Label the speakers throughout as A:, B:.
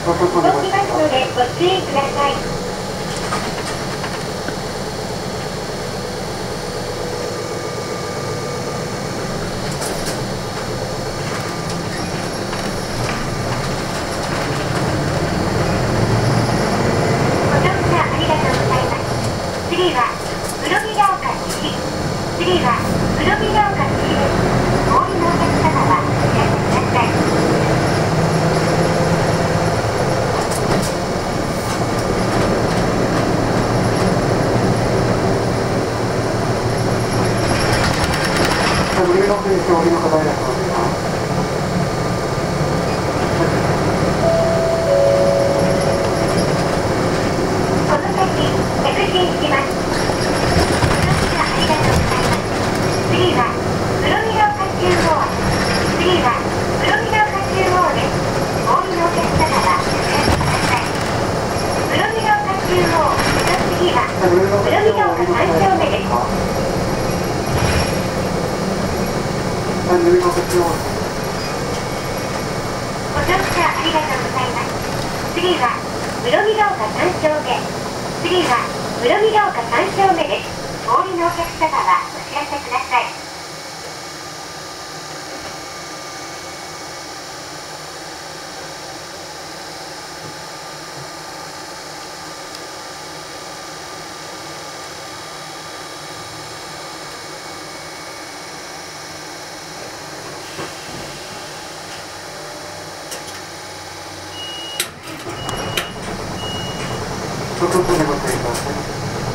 A: 動きますのでご注意ください。ご乗車ありがとうございます。次は黒見ヶ丘西。次は黒見ヶ丘西です。お降りのお客様はお知らせください。
B: 上の選手お降りの方いらっしゃいますか？
A: この先、着信します。ご乗車ありがとうございます。次は黒見ヶ丘中央。次は黒見ヶ丘中央です。お降りのお客様はお知らせください。黒見ヶ丘中央。その次は黒見ヶ丘3丁目です。
B: 上の中央。
A: ご乗車ありがとうございます。次は黒見ヶ丘3丁目。次は黒見ヶ丘3丁目です。お降りのお客様はお知らせください。
B: ちょっとご注意ください。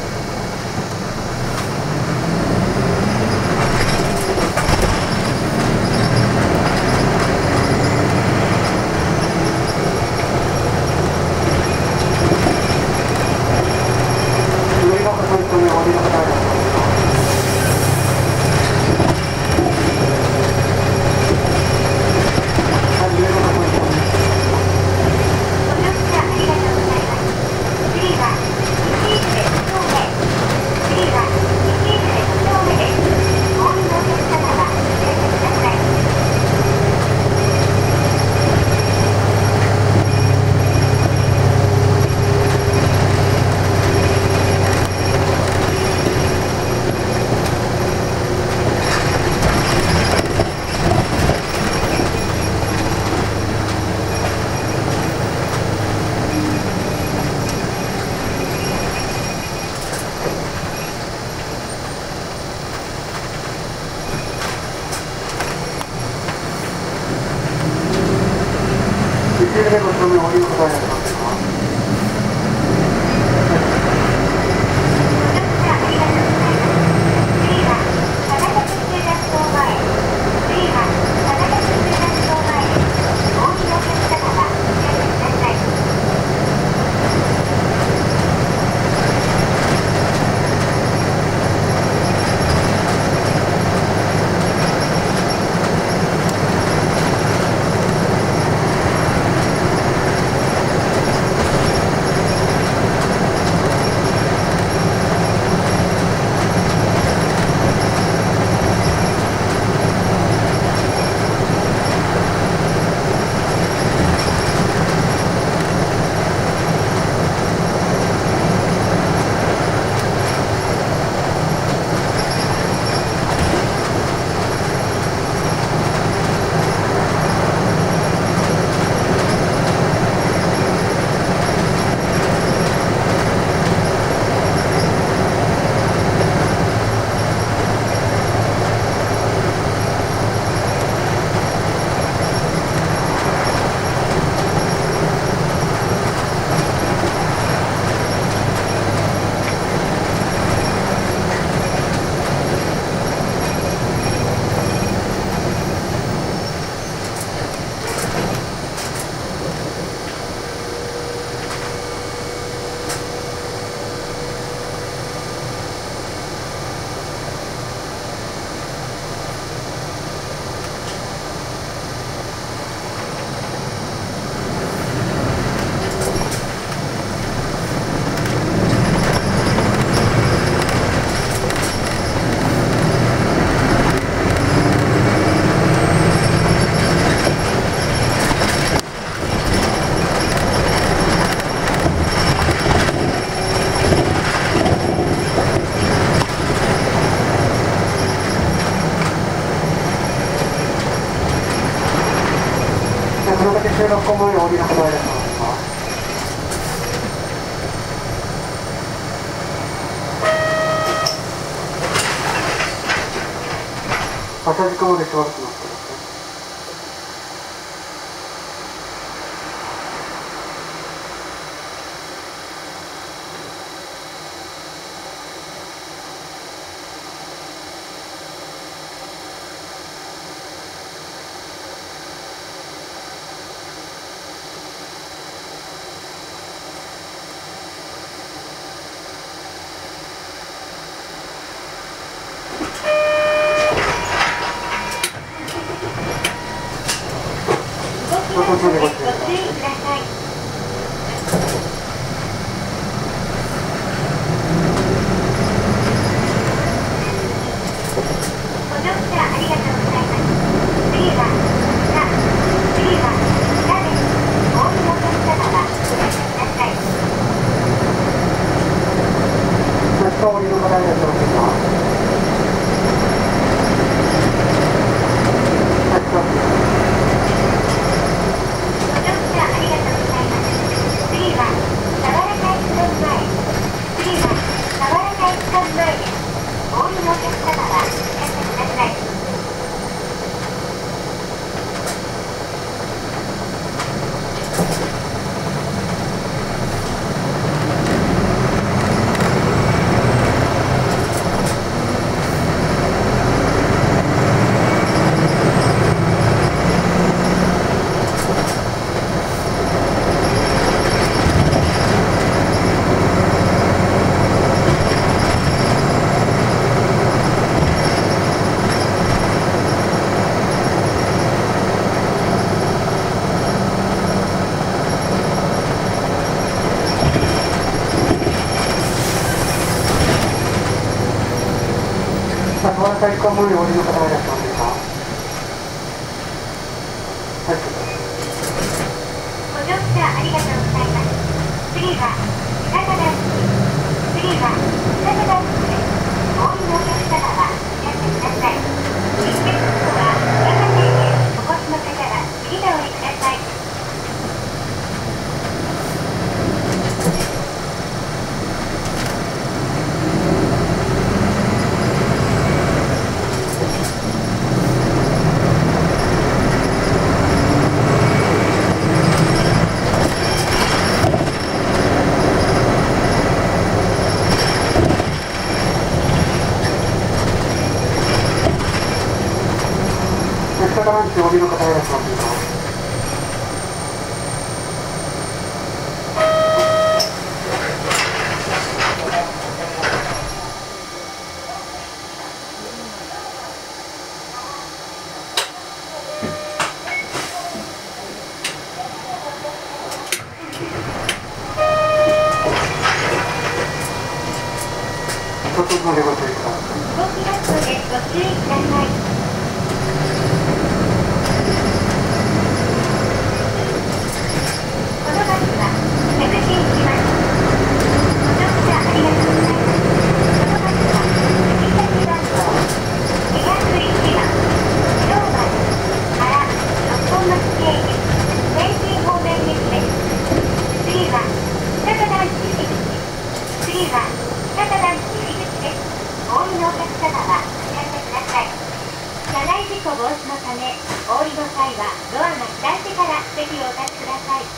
B: でご注文お降りの方いらっしゃいますか？ 黒岳収録後前お降りの方いらっしゃいますか。朝時間までしばらく乗ってください。
A: ご注意ください。ご乗車ありがとうございます。次は北です。お降りのお客様はお待ちください。
B: 下降りの方いらっしゃいますか。最高無理お降りの方いらっしゃいますか。はい。
A: ご乗車ありがとうございます。次は北田です。です。お降りのお客様はおやってください。チケットは山手へお越しの方は次でお降りください。
B: 下からお降りの方いらっしゃいますか。ちょっとまでご注意ください。
A: 動きますのでご注意ください。このバスは着信します。ご乗車ありがとうございます。このバスは行き先番号201番常磐から六本松経由天神方面行きです。次は北田団地入り口。次は北田団地入り口です。お降りのお客様はおやめください。車内事故防止のため、お降りの際はドアが開いてから席をお立ちください。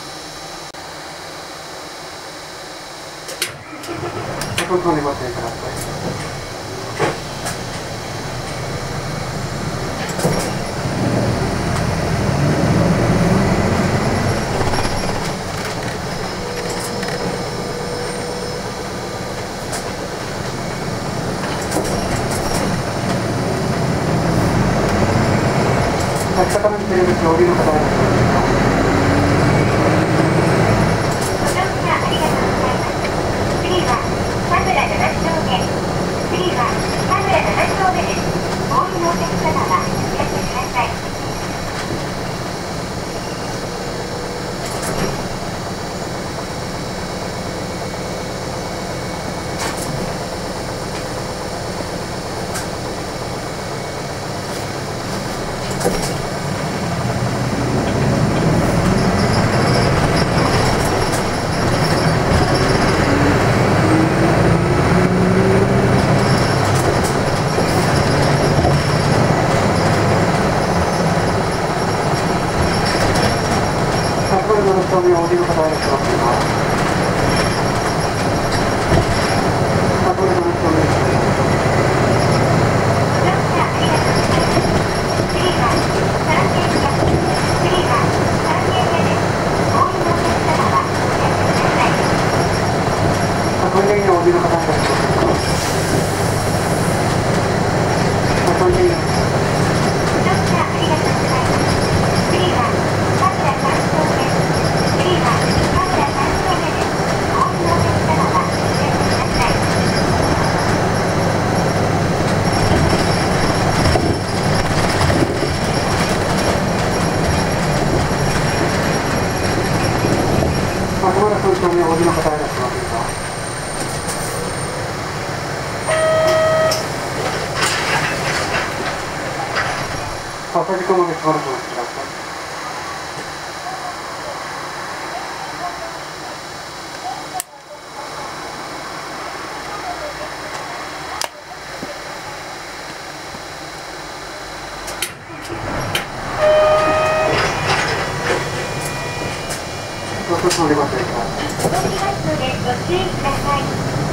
B: ちょっとご注意ください。下から見ているお降りの方いらっしゃいますか。
A: ご乗車ありがとうございます。次は田村7丁目。次は田村7丁目です。お降りのお客様はおやってください。
B: ル7丁目お降りの方いらっしゃいますか。箱根7丁目です。箱根にお降りの方いらっしゃいますか。箱根に箱根3丁目お降りの方いらっしゃいますか。朝時間までしばらくお待ちください。どうぞお願いします。
A: 動きますのでご注意ください。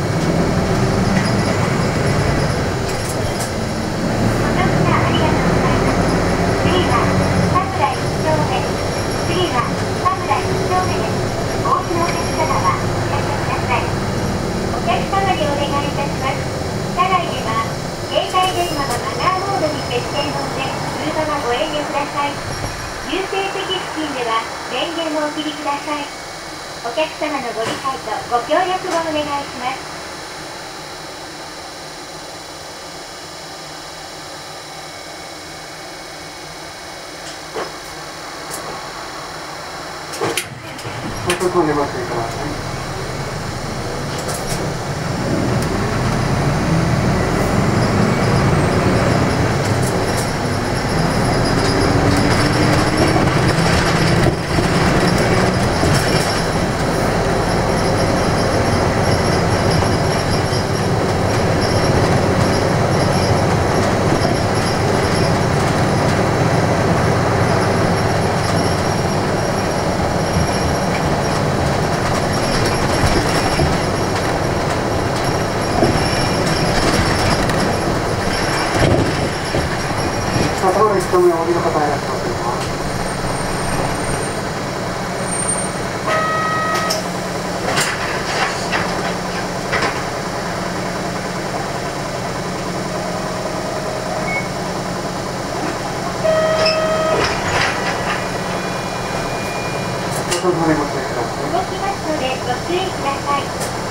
A: 優先席付近では電源をお切りください。お客様のご理解とご協力をお願いします。
B: どうぞお願いします。1丁目お降りの方いらっしゃいますか。どうぞお願いします。
A: 動きますのでご注意ください。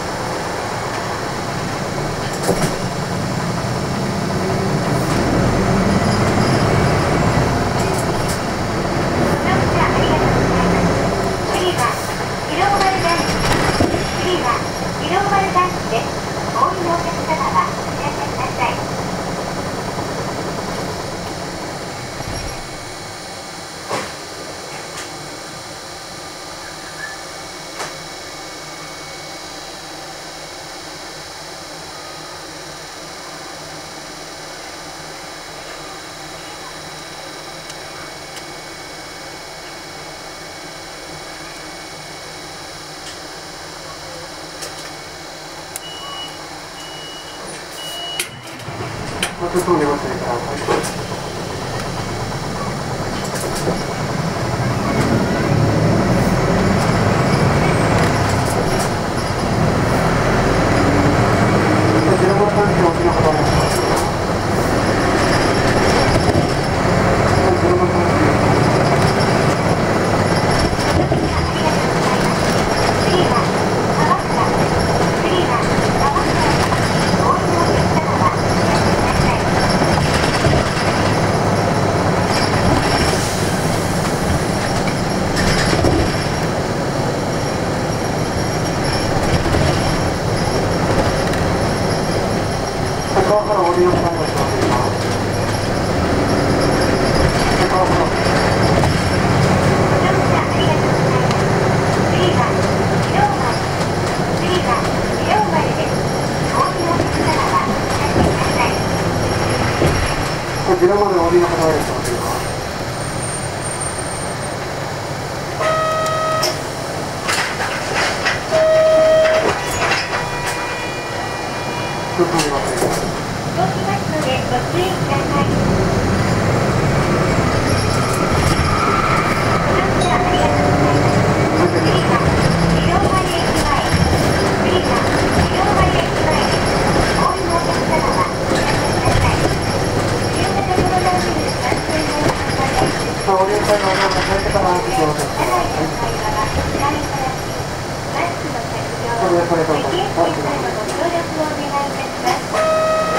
B: ちょっとお願いします。 ありがとうございます。
A: ご協力をお願いいたします。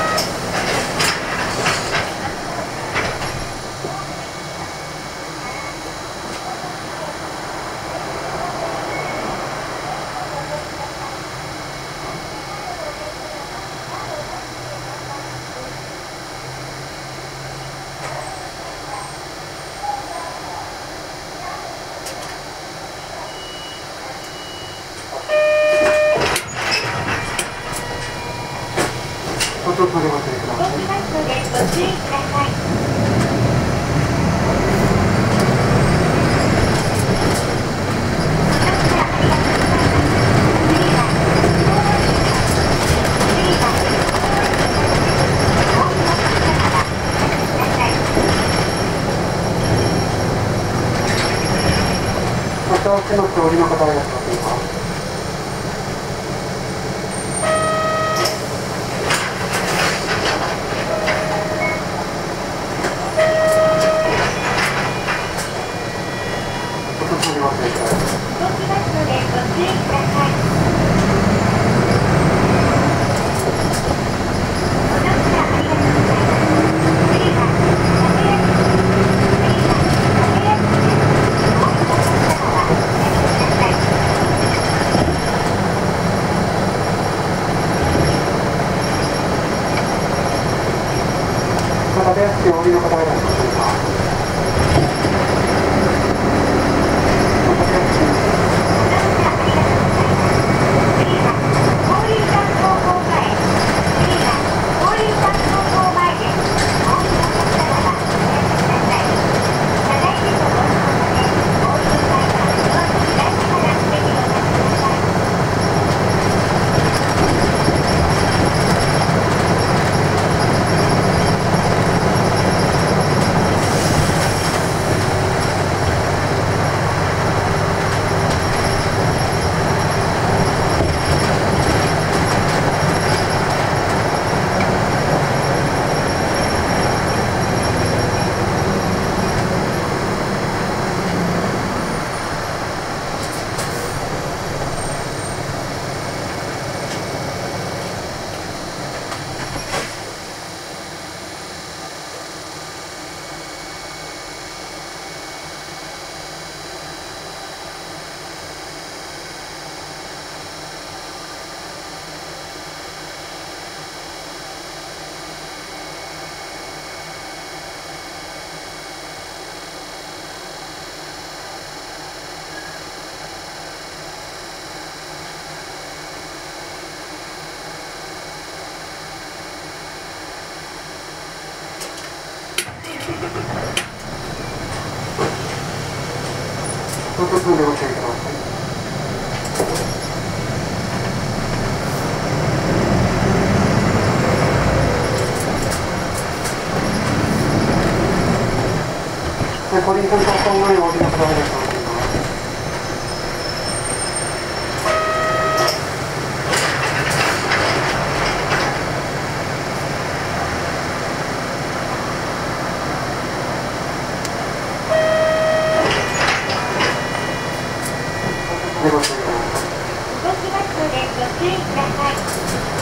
B: ちょっとお待ちください。
A: 動きますのでご注意ください。
B: また来ますお降りの方いらっしゃいませんか。またですお降りの方いらっしゃいませんか。ちょっと進んでご注意ください。コリンさんと今後にお降りの方いらっしゃいませんか。ご注意ください。
A: 動きますのでご注意ください。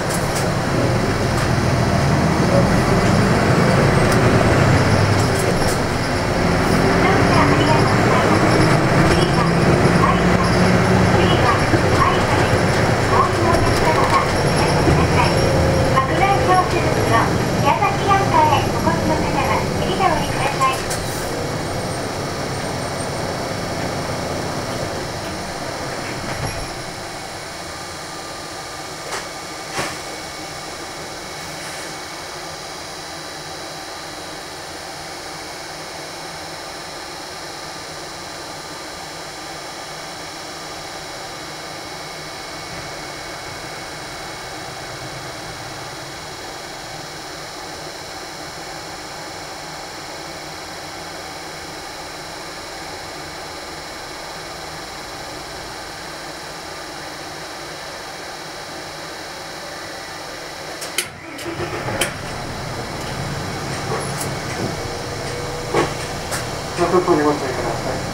B: ちょっとご注意ください。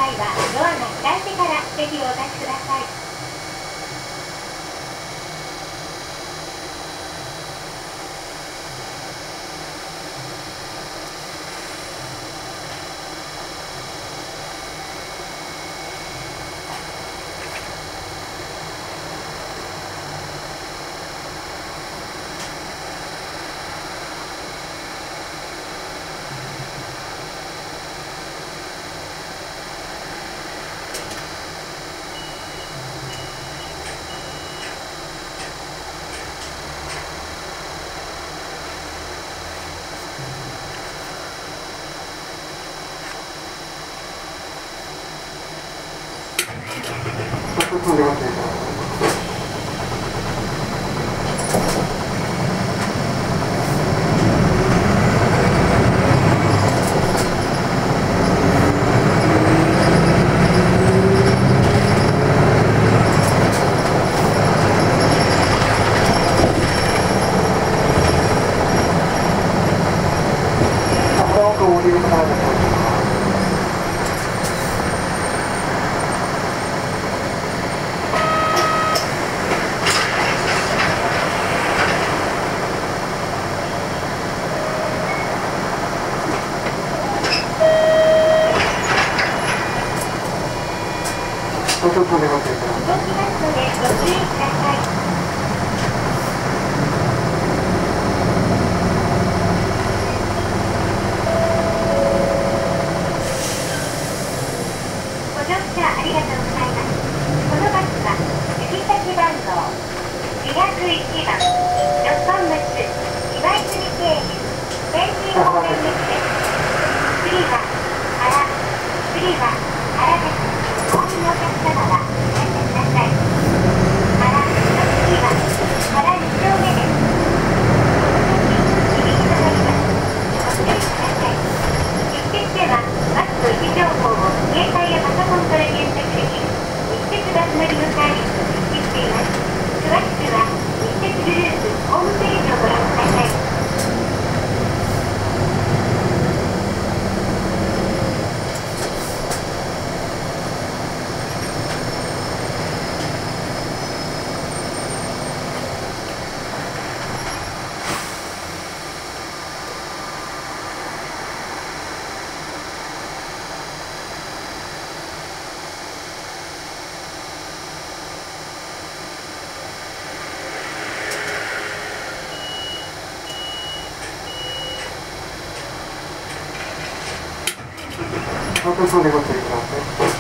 A: 際はドアが開いてからぜひお立ちください。
B: ちょっと出ます。
A: 動きますのでご注意ください。ご乗車ありがとうございます。このバスは指先番号201番六本松岩泉経由天神方面行きです。次は原、次は原です。お降りのお客様はおやめください。原の次は原2丁目です。この先右となります。ご注意ください。一節ではバスの位置情報を携帯やパソコンから検索できる日鉄バス乗りのサービスを実施しています。詳しくは日鉄グループホームページをご覧ください。
B: ちょっとでご注意ください。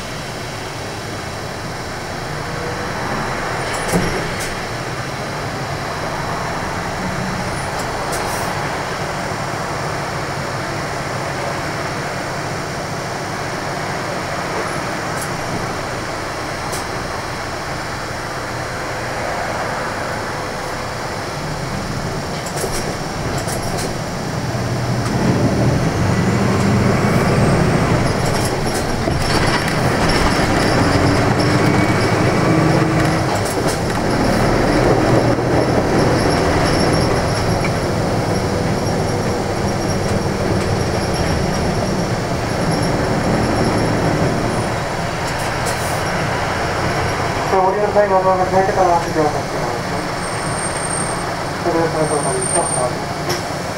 B: 降りの際の窓が開いてから足を渡してください。それでそのとおりと変わります。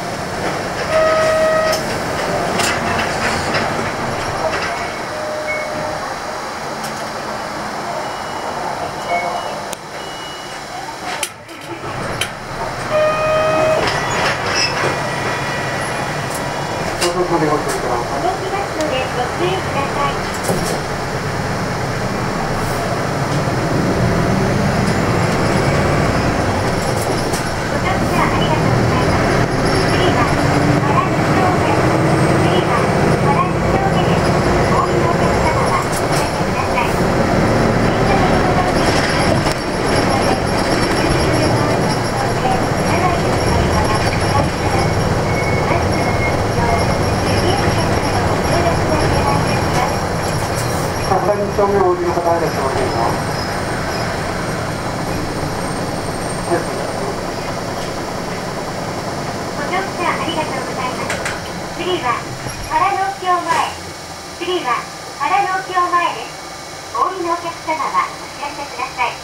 B: どうぞご利用ください。
A: 動きますのでご注意ください。
B: 2丁目をお降りの方いらっしゃいませんか。
A: ご乗車ありがとうございます。次は原農協前、次は原農協前です。お降りのお客様はお知らせください。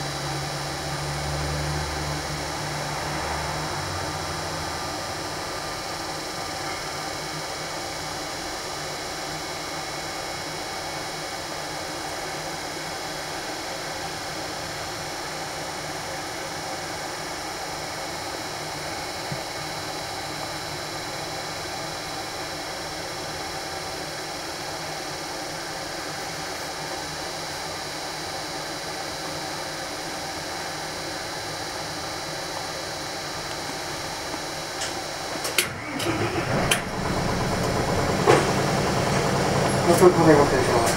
B: もうちょっとお願いします。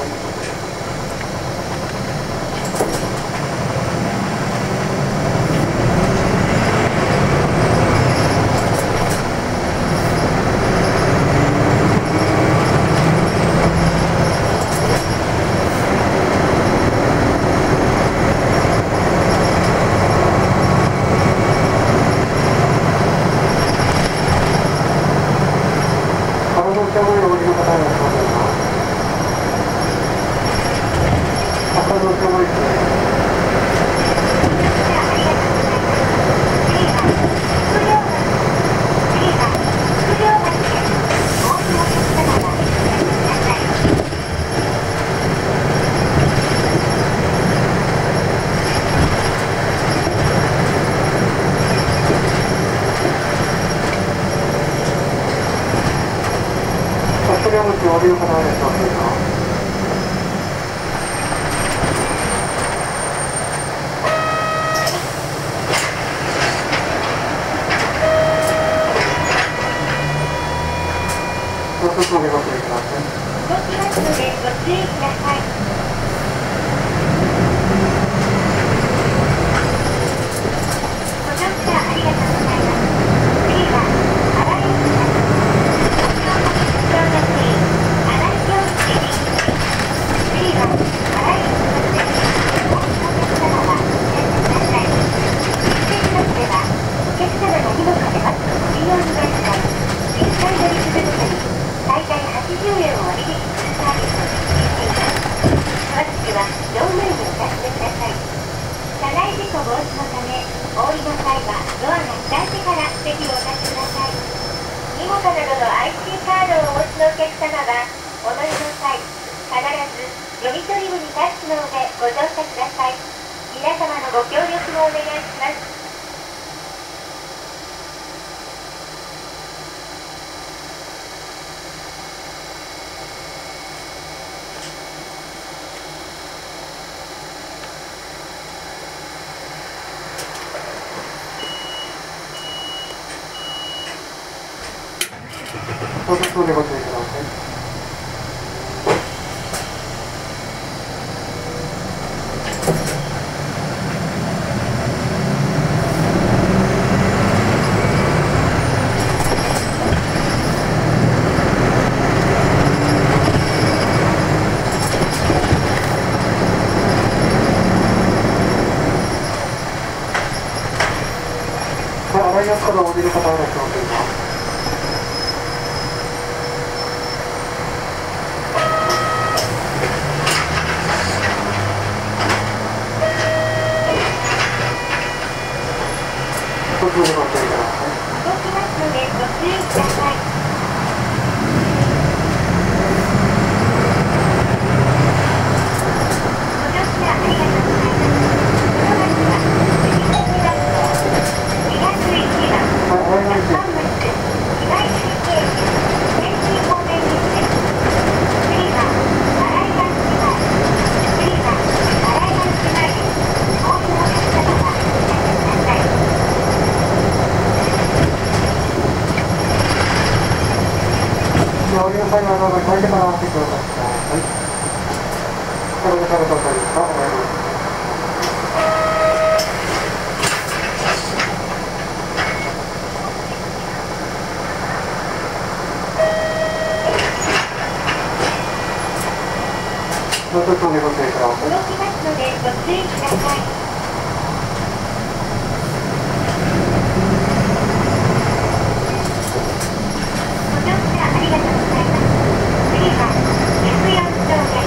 A: ご乗車ありがとうございます。次は、F4 上下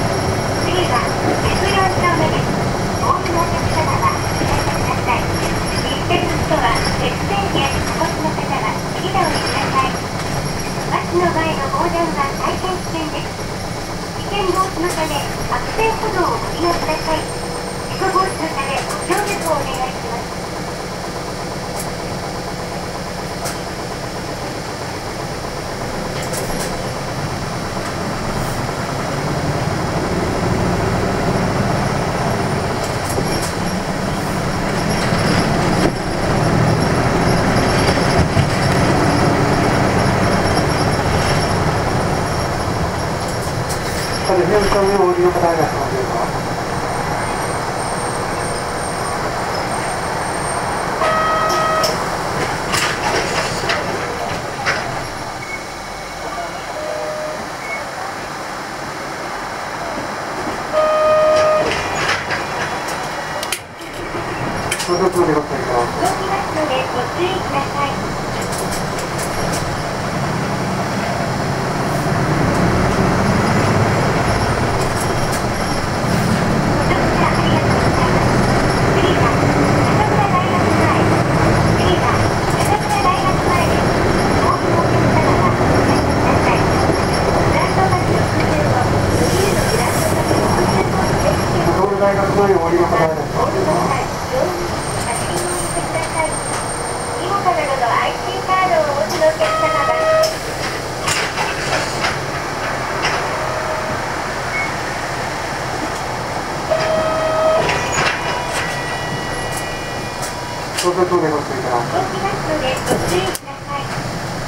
A: のため悪線歩道をご利用ください。事故防止のためご協力をお願いします。
B: 上をお利用くださいますのでご注意ください。
A: 動きますのでご注意ください。
B: 大学のようお利用くださいます。
A: 今からの IC カードをお持ちのお客様が
B: ご注意ください。
A: 動きますのでご注意ください。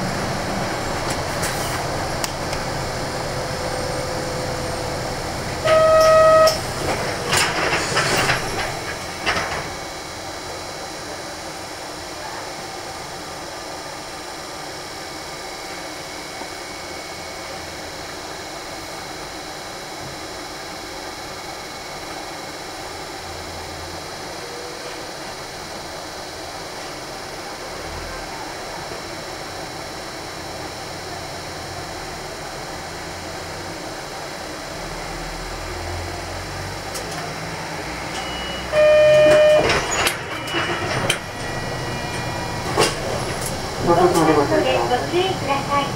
A: ご注意ください。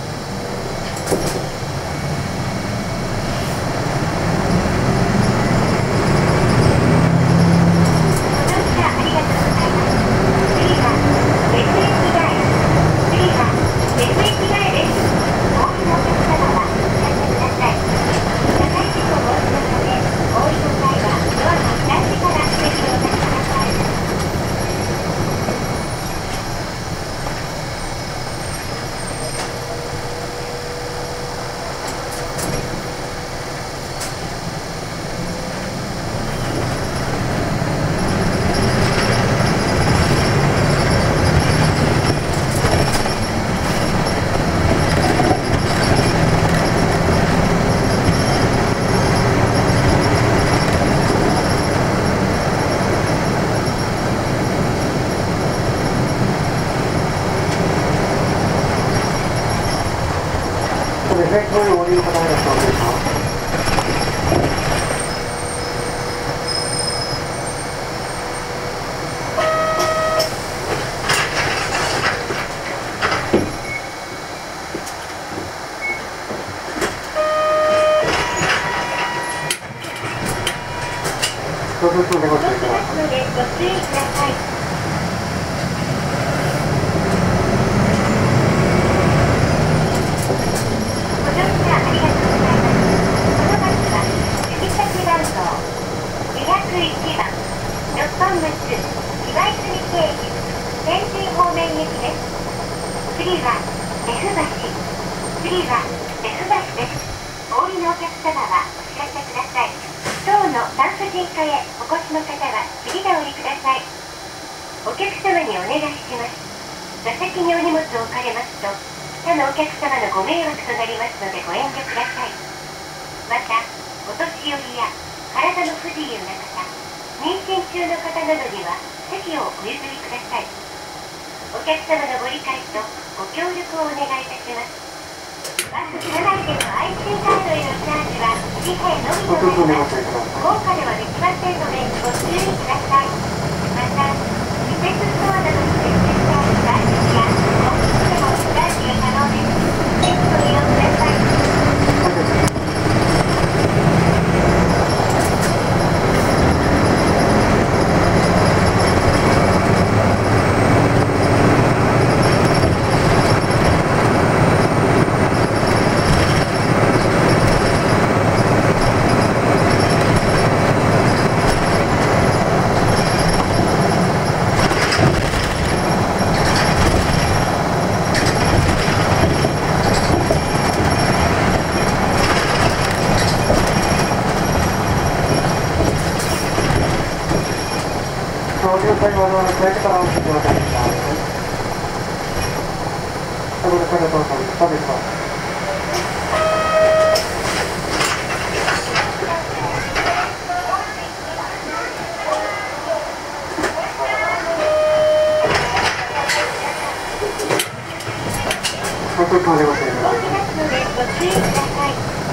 B: どういうお利用くださいますか。ご注意ください。次は F 橋。次は F 橋です。お降りのお客様はお知らせください。当の産婦人科へお越しの方は次でお降りください。お客様にお願いします。座席にお荷物を置かれますと他のお客様のご迷惑となりますのでご遠慮ください。またお年寄りや体の不自由な方、妊娠中の方などには席をお譲りください。お客様のご理解とご協力をお願いいたします。バス車内での IC カードへのチャージは紙幣のみとなります。高価ではできませんのでご注意ください。また、施設ストアなどに設置してあるサービスやオフィスでもチャージが可能です。ぜひご利用ください。
C: 最後の最初からお聞きください。そこで彼と食べてます。ご注意ください。ご注意ください。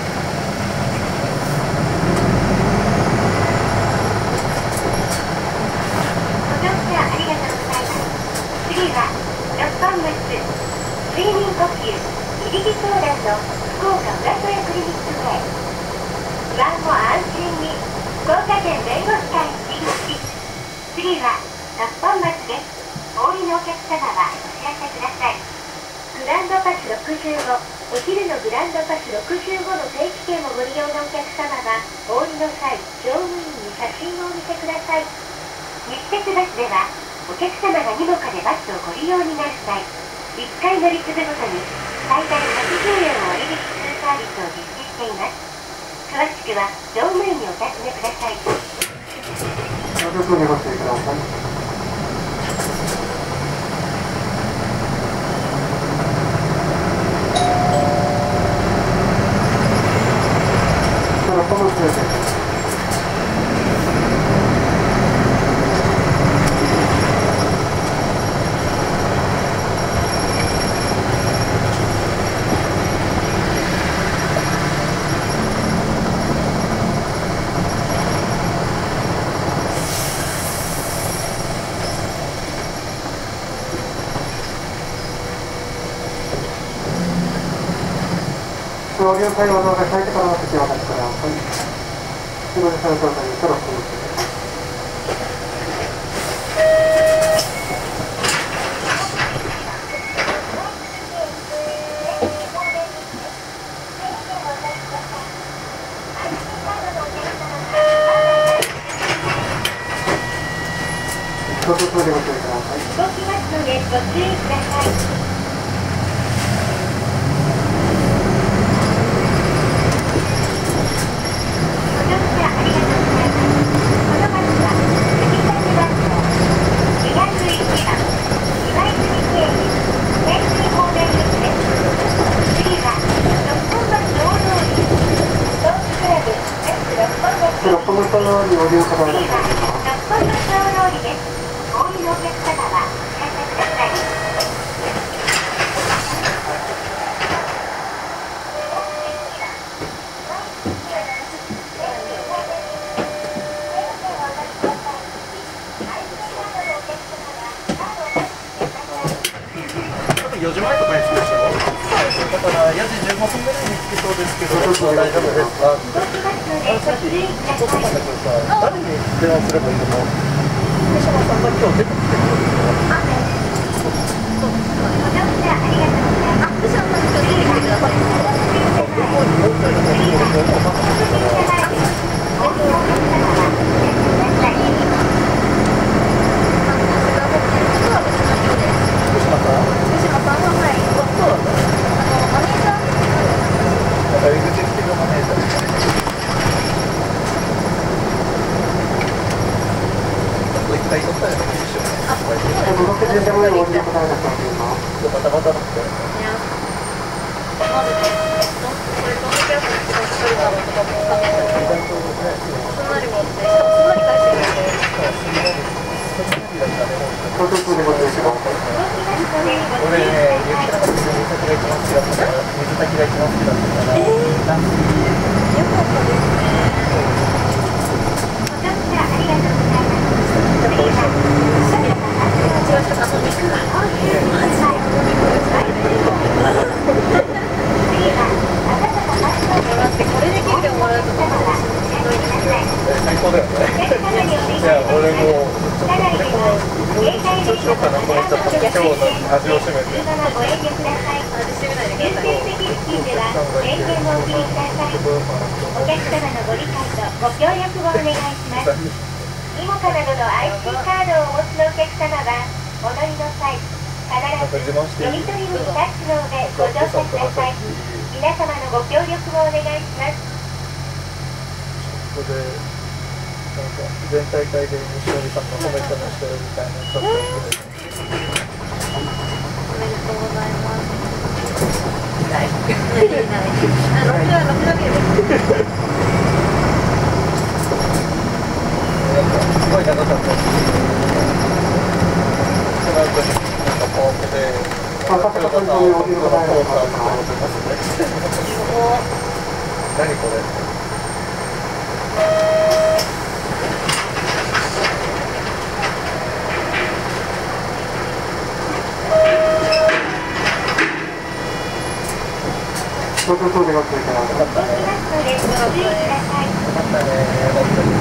C: ご乗車ありがとうございます。次は六本松睡眠呼吸入り口相談の福岡浦添クリニックへ。不安も安心に福岡県弁護士会入り口。次は六本松です。お降りのお客様はお知らせください。グランドパス65、お昼のグランドパス65の定期券をご利用のお客様は、お降りの際、乗務員に写真をお見せください。西鉄バスでは、お客様がにもかでバスをご利用になる際、1回乗り継ぐごとに最大80円を割引するサービスを実施しています。詳しくは乗務員にお尋ねください。ご注意ください。お降りの際はどうか最初からお席をお立ちください。すみません、その状態にトロッコに。ご注意ください。動きますのでご注意ください。六本松のにお利用ください。六本松大通りです。お降りのお客様はお知らせください。
D: 4時前とかに着くでしょ。だから4時15分ぐらいに着きそうですけど、大丈夫ですか？さっきちょっとなんだけどさ、誰に電話すればいいの？福島さんが今日出てきてくれるの？
B: 福島さんが今日出てきてください。
D: 向こうにもう一人の方に電話をかけてから。 全大会で西織さんのコメントのしてるみたいなちょっと
C: おめでとうございます。いない。6だけです。
D: すごい長かったです。この後になんかポーンで、何これ。
B: 東京都で学生から。
A: 駅バスでご注意ください。
D: よかったね、本当に。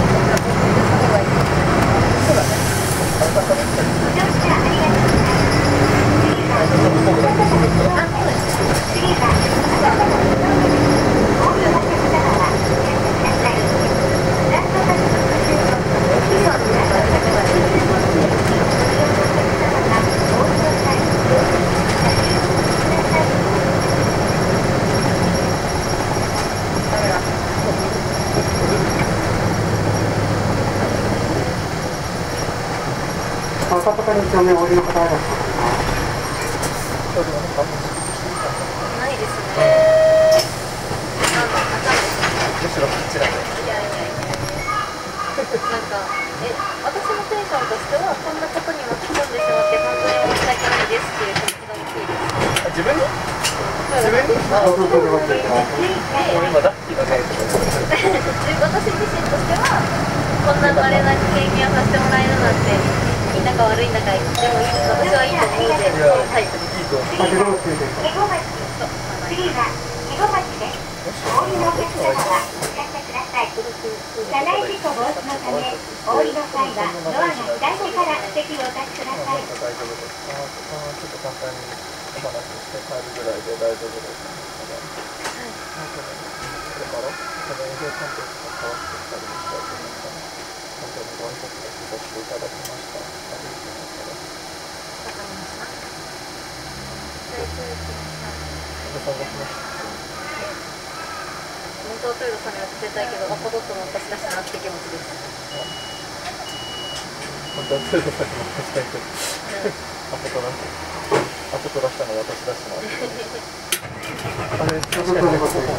D: そうだね。
A: ご乗車ありがとうございます。次は大阪の大宮客様はお気をつけください。ラストバスの途中の9番のラストバスは終了後にご利用のお客様がお降りの際、ご注意ください。
B: 赤坂2丁目お降りの方は
C: ないですね。
D: むしろこちらで。
C: いやなんか私のテンションとしてはこんなことに巻き込んでしまって本当に申し訳ないですっていう気持ちが大きいです。
D: 自分に？自分に？
B: 東京都で学生から。
D: 俺今ラッキーなタイプだと思ってる。
C: 私自身としてはこんな稀な経験をさせてもらえるなんていい仲悪い仲でもいい私はいいと思うのでタイプです。
D: いいと思う。
B: 先どうついてる。
A: 次は肥後町です。お降りのお客様はお知らせください。車内事故防止のため、お降りの際はドアが開いてから席をお立ちください。
D: 大丈夫です。ちょっと簡単にお話しして帰るぐらいで大丈夫です。これから営業担当とか変わってきたりもしたりとか、本当にご挨拶をさせていただきました。ありがとうございます。
C: わかりました。本当はトヨタさんには伝えたいけどアポドットの私だしなって気持ちです。
D: 本当はトヨタさんにも渡したいけど、アポ取らしたの私だしな。あれ、
B: 東京都で学生から。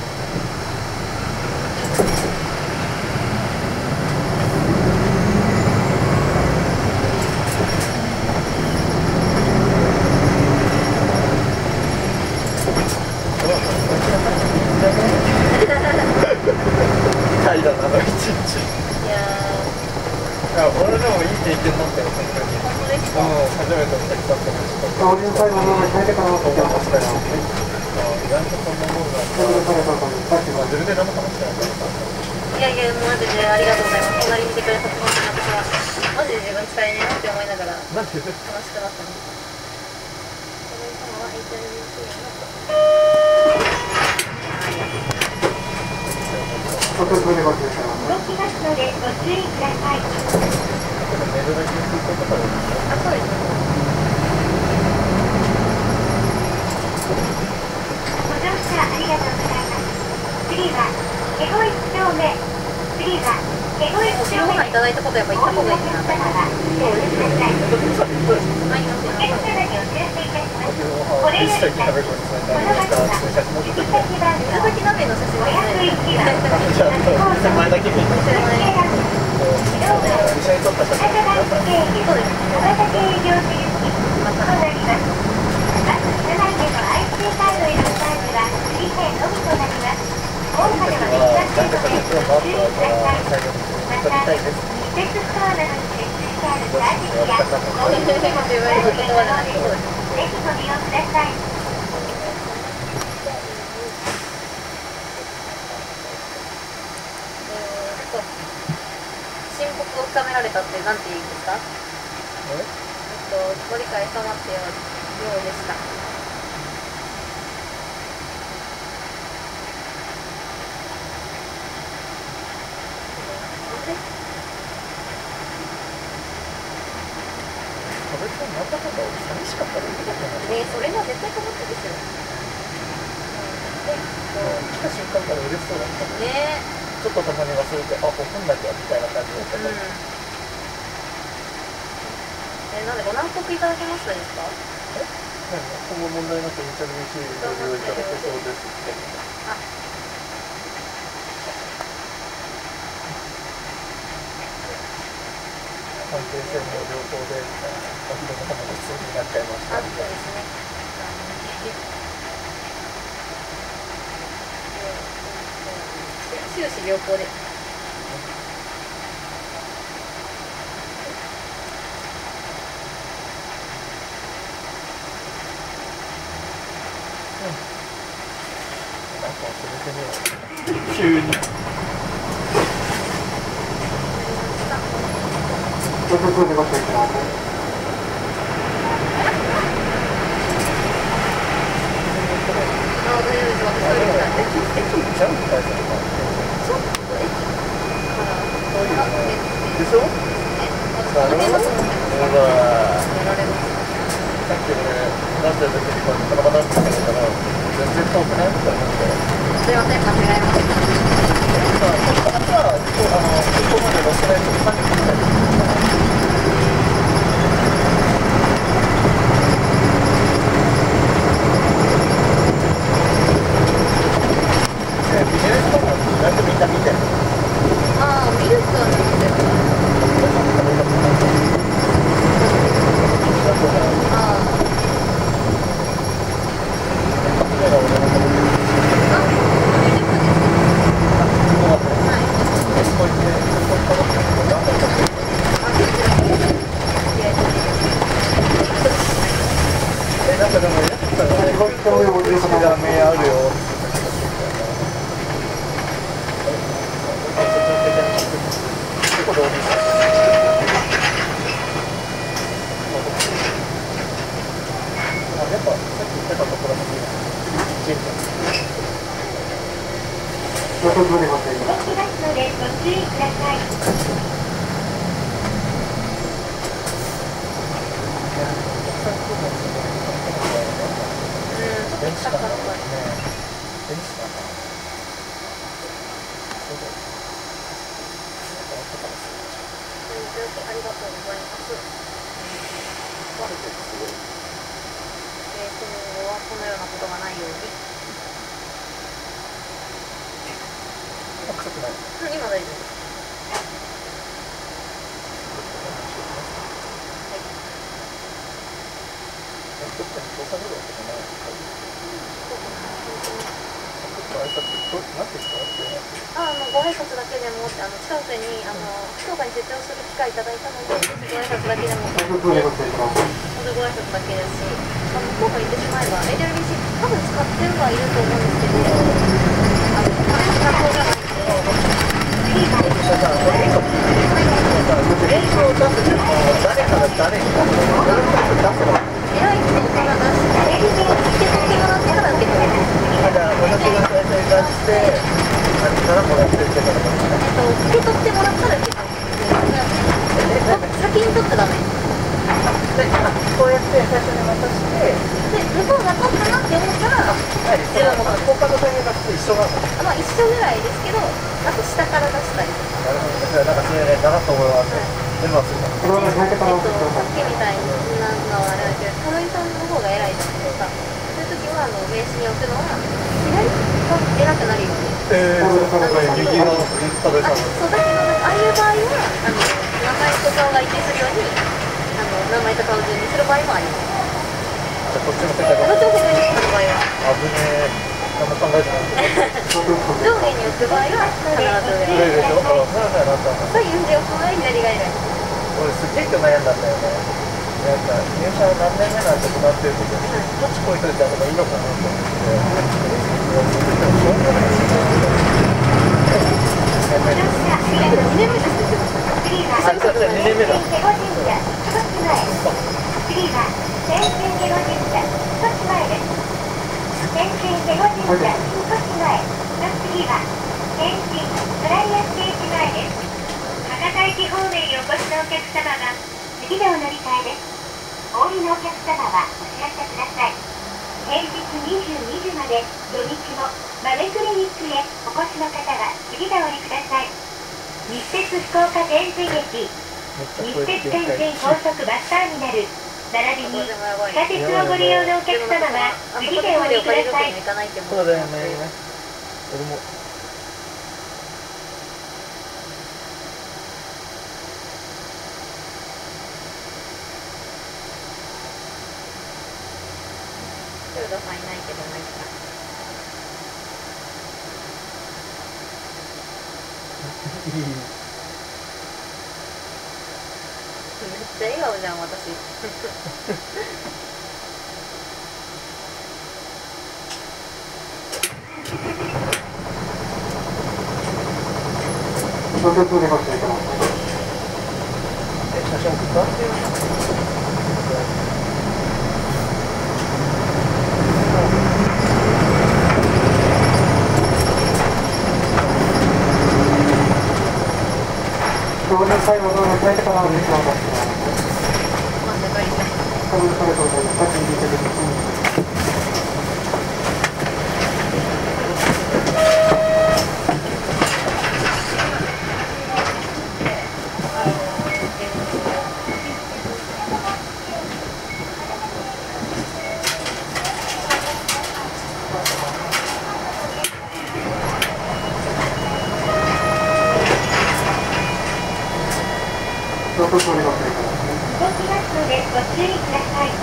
D: はいだな、一日。
C: いや
D: 俺でもいい経験だったよ、本当に。
C: 本当ですか？
D: 初めてのお客さんともした。
B: お降りの際はもう変えてからの時はましたよ。
D: 意外とそんなもんが
B: お降りの際はさっき
D: 自分で何も話してないからさ。
C: いやマジでありがとうございます。隣にいてくれた本当に私はマジで自分使えねえなって思いながら
D: なんで？
C: 楽しくなったんです。お客様は HRBC の
B: 東京都で学生から。
A: 動きますのでご注意ください。
D: メールだけ聞いてとかでも
C: あ、そうですね。
A: ご乗車ありがとうございます。次は肥後1丁目。次は肥後1丁目。
C: ご飯いただいたことやっぱ行った方がいいな。
A: お降りのお客様はご注意ください。
C: あ、いますよ。
A: お客様にお知らせいたします。これより先、このバスは行き先番号
C: 水炊き鍋の写真はないです
A: 501番、
D: じゃあ、前だけ見て。
C: 知らない。
D: 一緒に撮った写真ください。
C: そうですね。
A: 小型営業所行きとなります。バス車内での IC カードへのチャージは水平のみとなります。大幅では難しいのでご注意ください。また、施設ストアなどに設置してあるチャージ機やお店でのチャージ券があります。ぜひご利用ください。
C: 申告を深められたってなんて言うんですか？ご理解深まってようでした。
D: 別になんだかんだ俺寂しかったらいいことない。
C: それは絶対かぶってですよ。
D: 来た瞬間から嬉しそうだった。
C: ねえ。
D: ちちょっとたまに忘れて、あ、怒んなきゃみたいな感じで。
C: なんでご納得いただけますですか？
D: 今後問題なくインタビューシールご利用いただけそうですって。関係性の良好で、お昼の方が必要になっちゃいました。
C: そうですね。終始良好で。
D: 急に。でしょ？さっき俺、なんていう時にこうバタバタって言ったから、全然遠くないみたいな。
C: すいません、間違えました。
D: ここまで乗せないと感じない。ビジネスとかなんでみんな見てるの？
C: ああ、見る人は見てる。ご挨拶だけでも近くに福岡に出張する機会いただいたので、ぜひご挨拶だけでもと思って、本当にご挨拶だけですし、福岡行ってしまえば ADLBC 多分使ってるはいると思うんですけど、金の担当じゃないので、
D: 練習を出すでも誰かが誰に出すの？
C: 偉い人から出して、受け取ってもらってから受け取る。
D: じゃあ私が最初に出して、からもらって受け取る。
C: 受け取ってもらったら受け取る。先に取っちゃダメ。
D: こうやって最初に渡して、
C: で、向こう分かったなって思ったら、
D: 自分も交換のタイミングが一緒なの？
C: まあ一緒ぐらいですけど、あと下から出したりとか。
D: なるほど。なんかそれね、長く思います。今はするか
C: さっきみたいになんかはあれだけど、カロリさんの方が偉いじゃないですか。そういう時は名刺に置くのは左が偉くなるように。
D: 右のカロリさんの。
C: そうだけど、ああいう場合は名前と顔が一致するように名前と顔順にする場合もあります。
D: じゃあこっちの世界が。
C: こっちの世界にする場合は。
D: 危ねえ。考えてない。
C: 上下に置く場合は必ず上
D: でしょ。
C: そういう字を置く場合は左が偉い。
D: 俺すげえ今日悩んだんだよね。なんか入社何年目なんて決まってるけど、どっち超えといた方がいいのかなと思って。2年目です。2年目だ。
A: 次は天神下御神社少し前です。天神下御神社少し前の次は天神トライアステージ前です。博多駅方面にお越しのお客様が次のお乗り換えです。お降りのお客様はお知らせください。平日22時まで土日もマネクリニッ
B: 地へお越しの方は次でお降りください。日鉄福岡天神駅、日鉄天神高速バスターミナル、並びに地下鉄をご利用のお客様は次でお降りください。
D: そうだよね。俺も。
C: 豊田さんいないけどまあいいか。めっちゃ笑顔じゃん私。
D: 写真送った？最後の最初からお願いします。
C: まあ粘りたい。
B: 動きますのでご注意ください。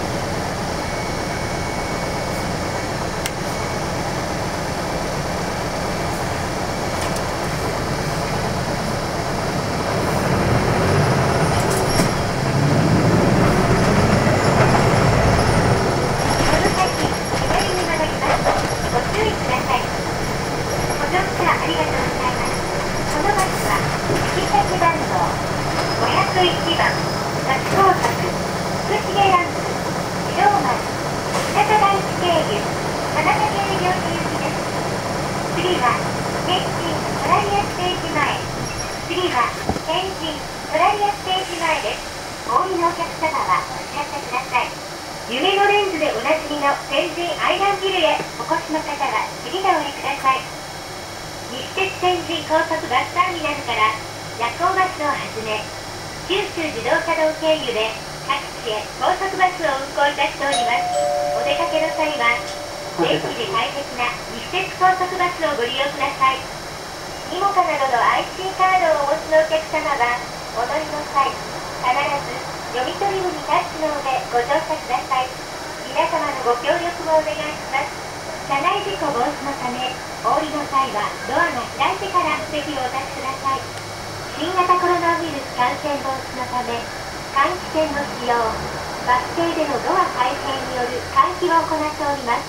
B: 夢のレンズでおなじみの天神アイランビルへお越しの方は次でお降りください。西鉄天神高速バスターミナルから夜行バスをはじめ、九州自動車道経由で各地へ高速バスを運行いたしております。お出かけの際は電気で快適な西鉄高速バスをご利用ください。イモカなどの IC カードをお持ちのお客様はお乗りの際、必ず読み取り部にタッチの上ご乗車ください。皆様のご協力もお願いします。車内事故防止のため、お降りの際はドアが開いてから席をお立ちください。新型コロナウイルス感染防止のため、換気扇の使用、バス停でのドア開閉による換気を行っております。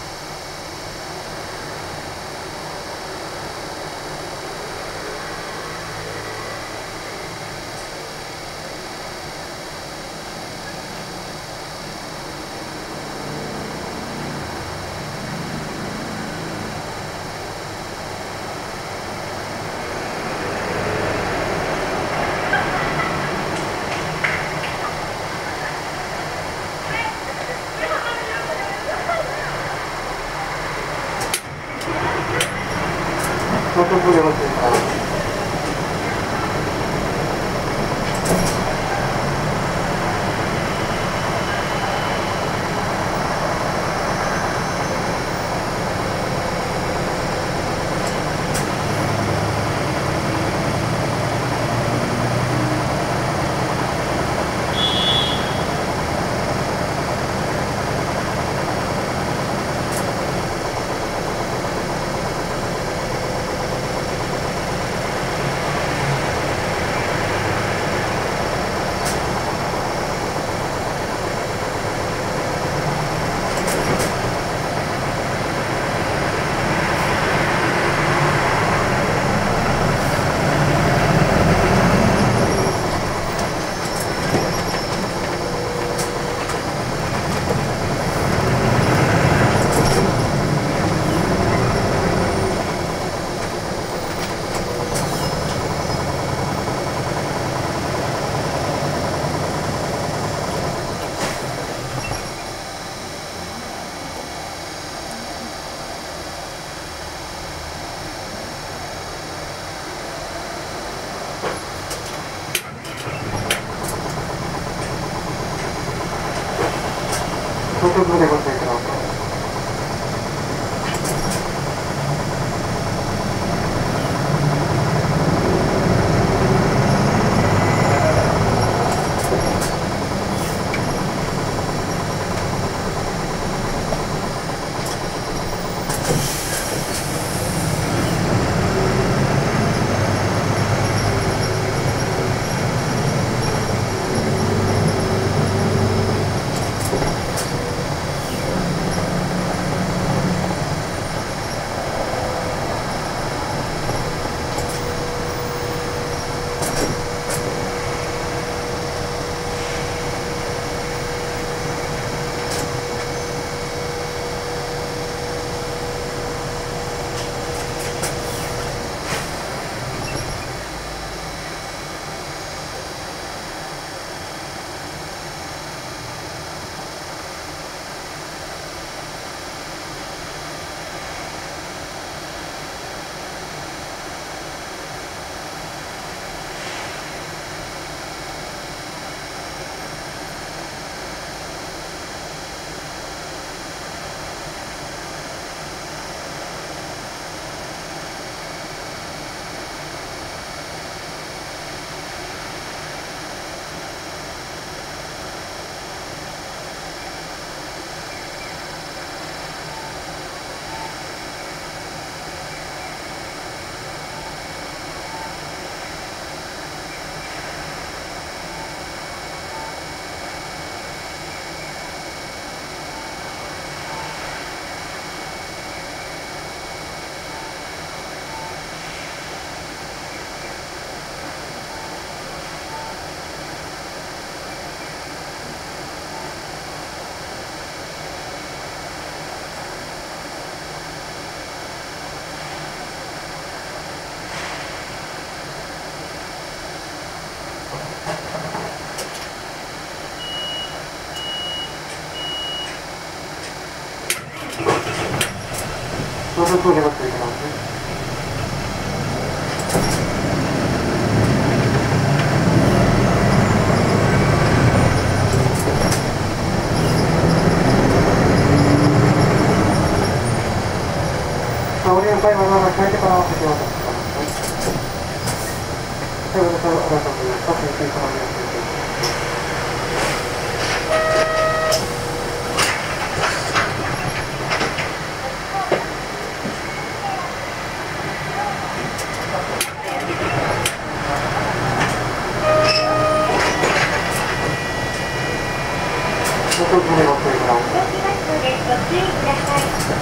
E: トイレがついてますね。おりの際はまだ変えてから合わせて渡してください。最後の際は改めて2つについてもらいます。
A: 動きますのでご注意ください。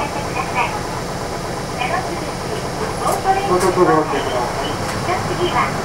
A: 次は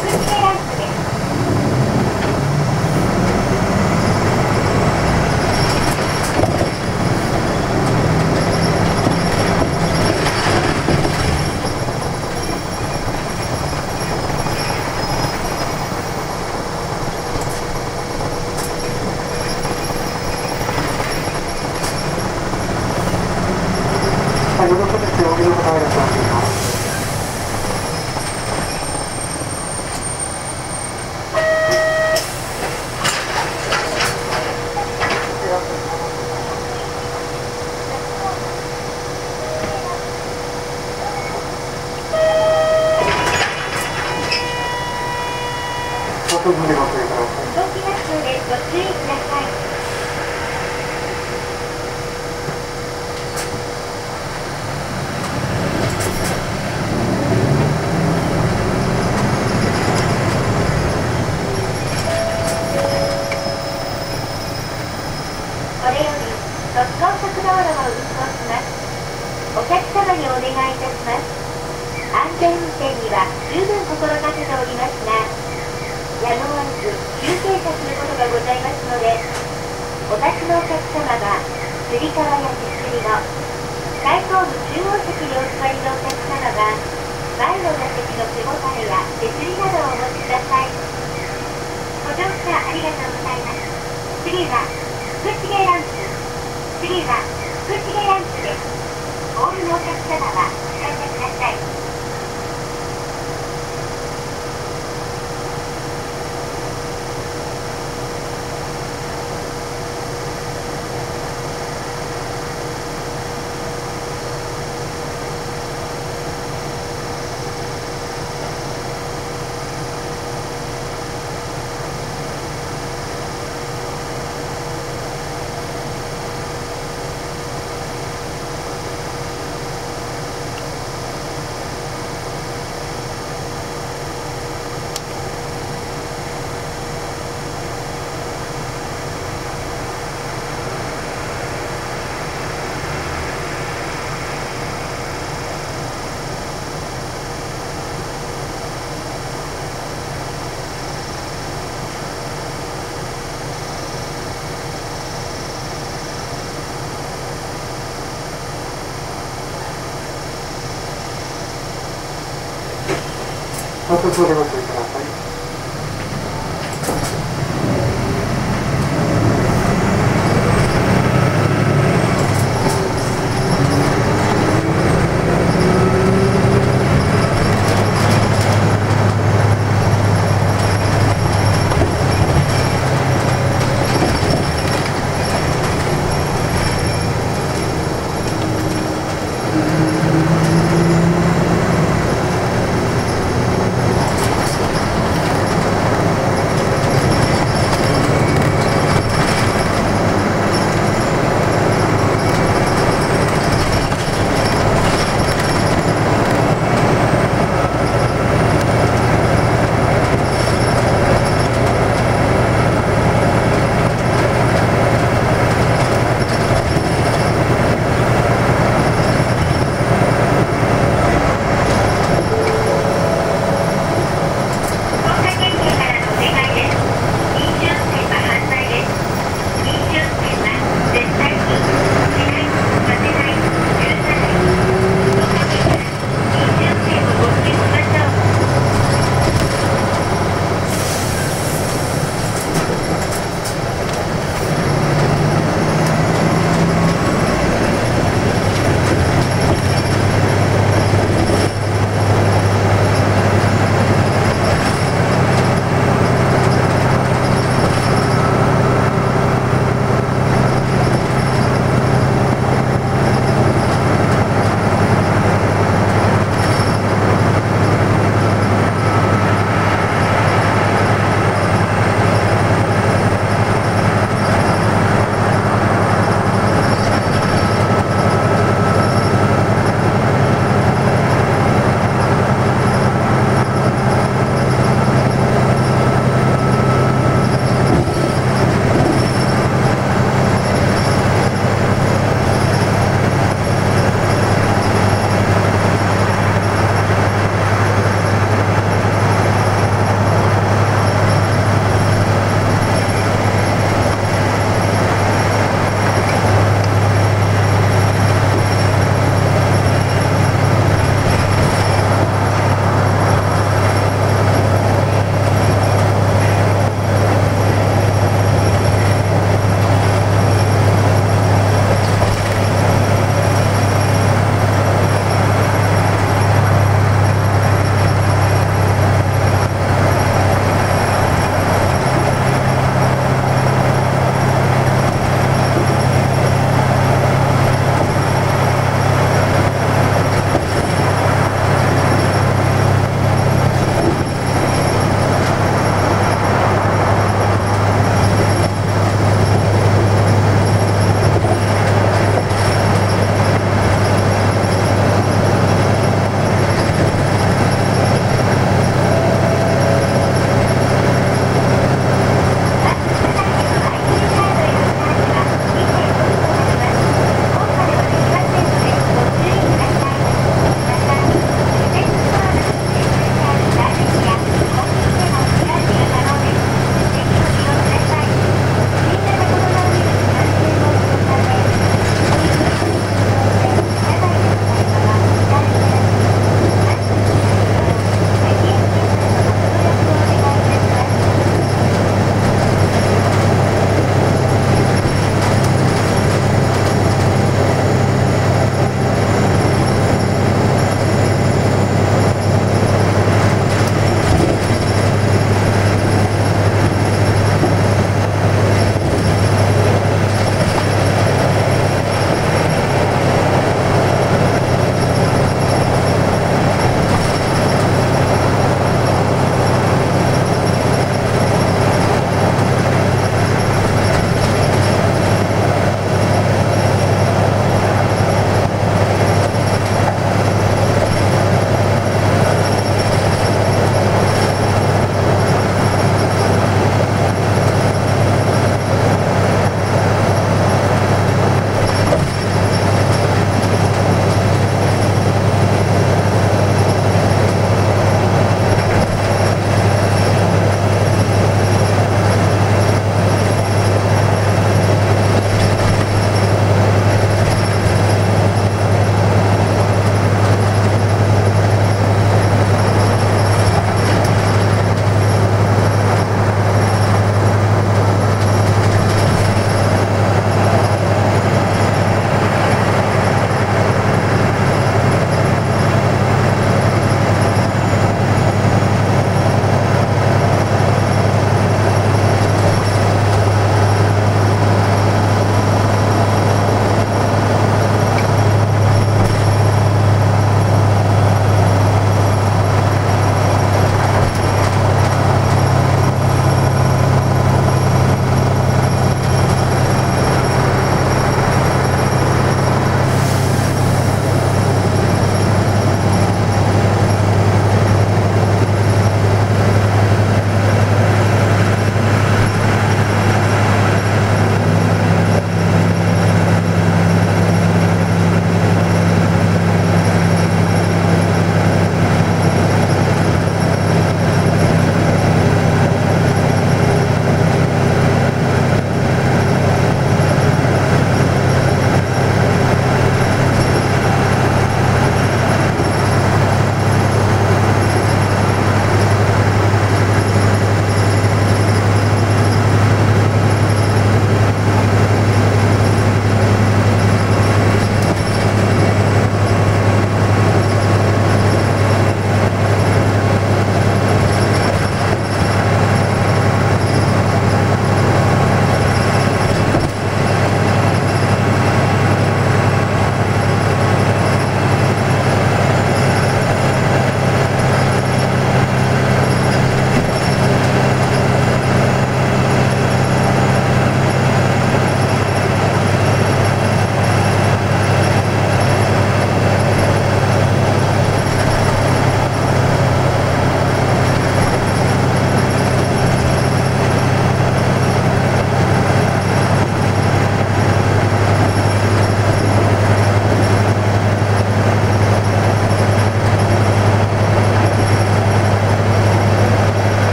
E: 早速お出ましください。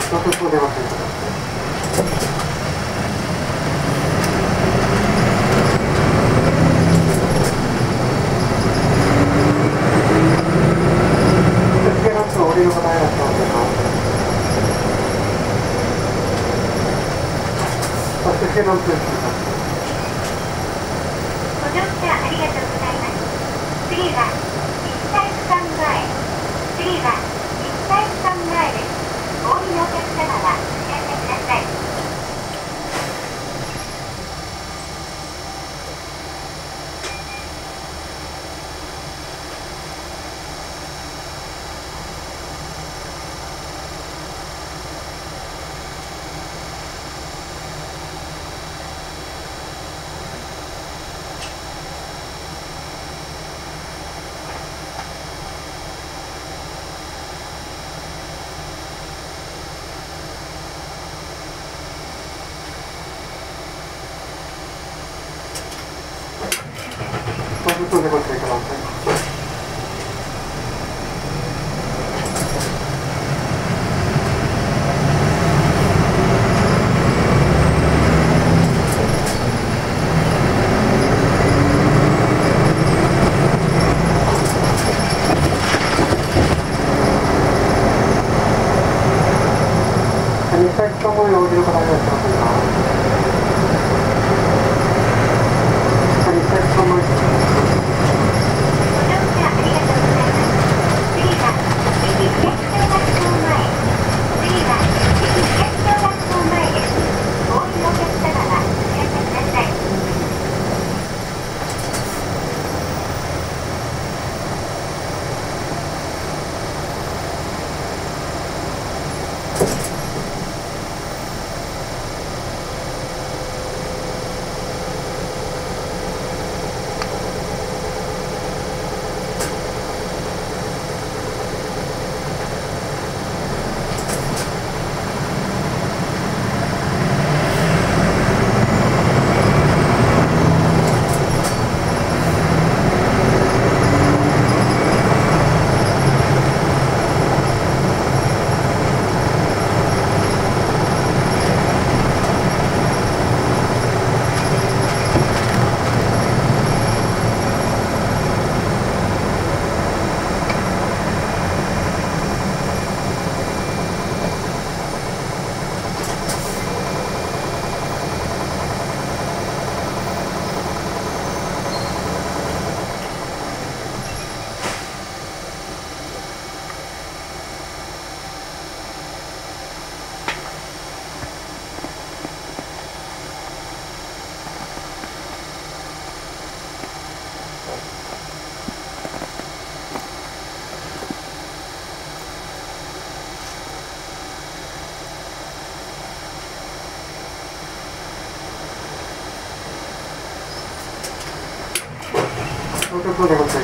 E: 曲でご注意ください。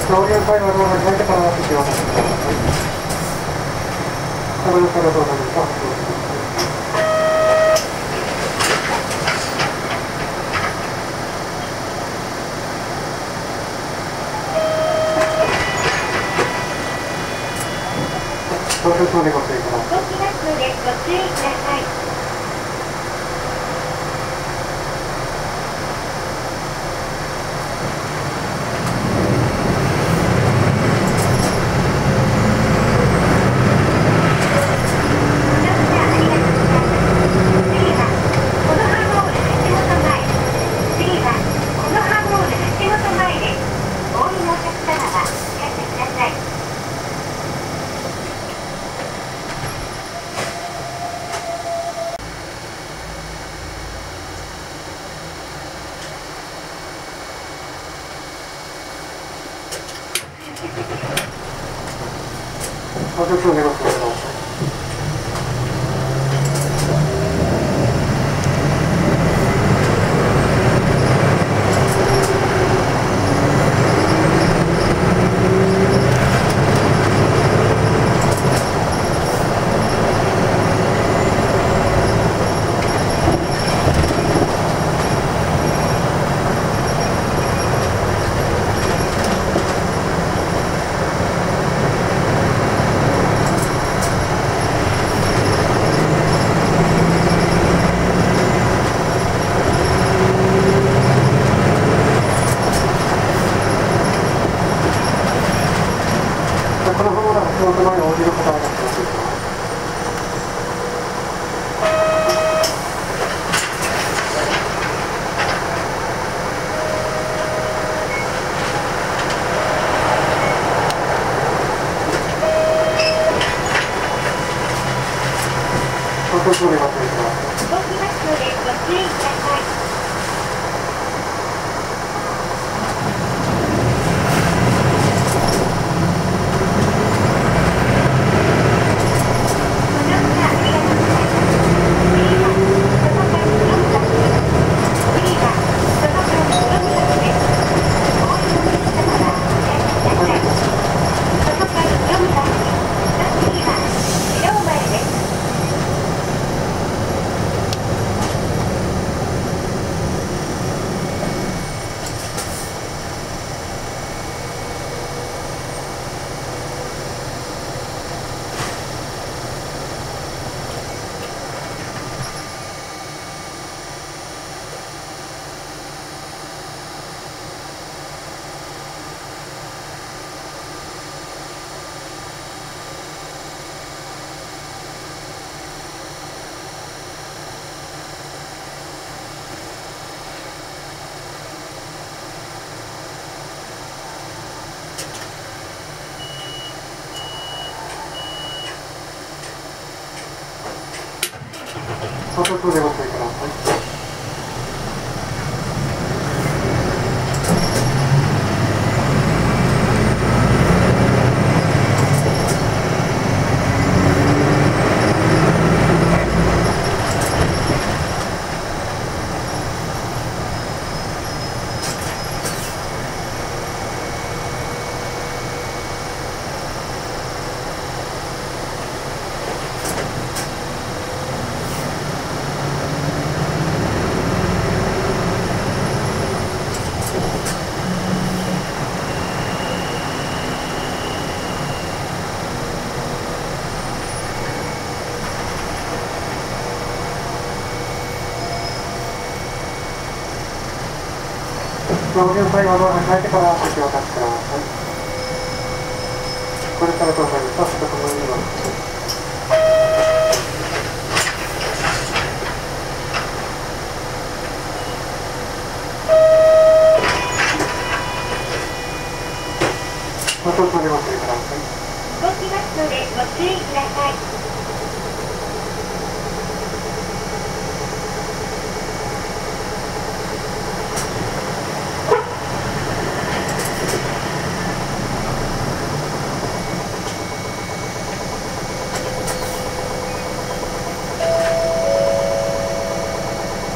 E: 上流階はドアが開いてから席を渡してください。上流階はドアが開いてから席を渡してください。ご注意ください。
B: 動きますのでご注意ください。
E: ご注意ください。この方が橋本前に応じる方がいらっしゃいます。ご注意ください。
B: 動きますのでご注意ください。
E: ご注意ください。上流階はドアが開いてから席を渡してください。これからどうぞ2つとともにご注意。ご注意ください。
B: 動きますのでご注意ください。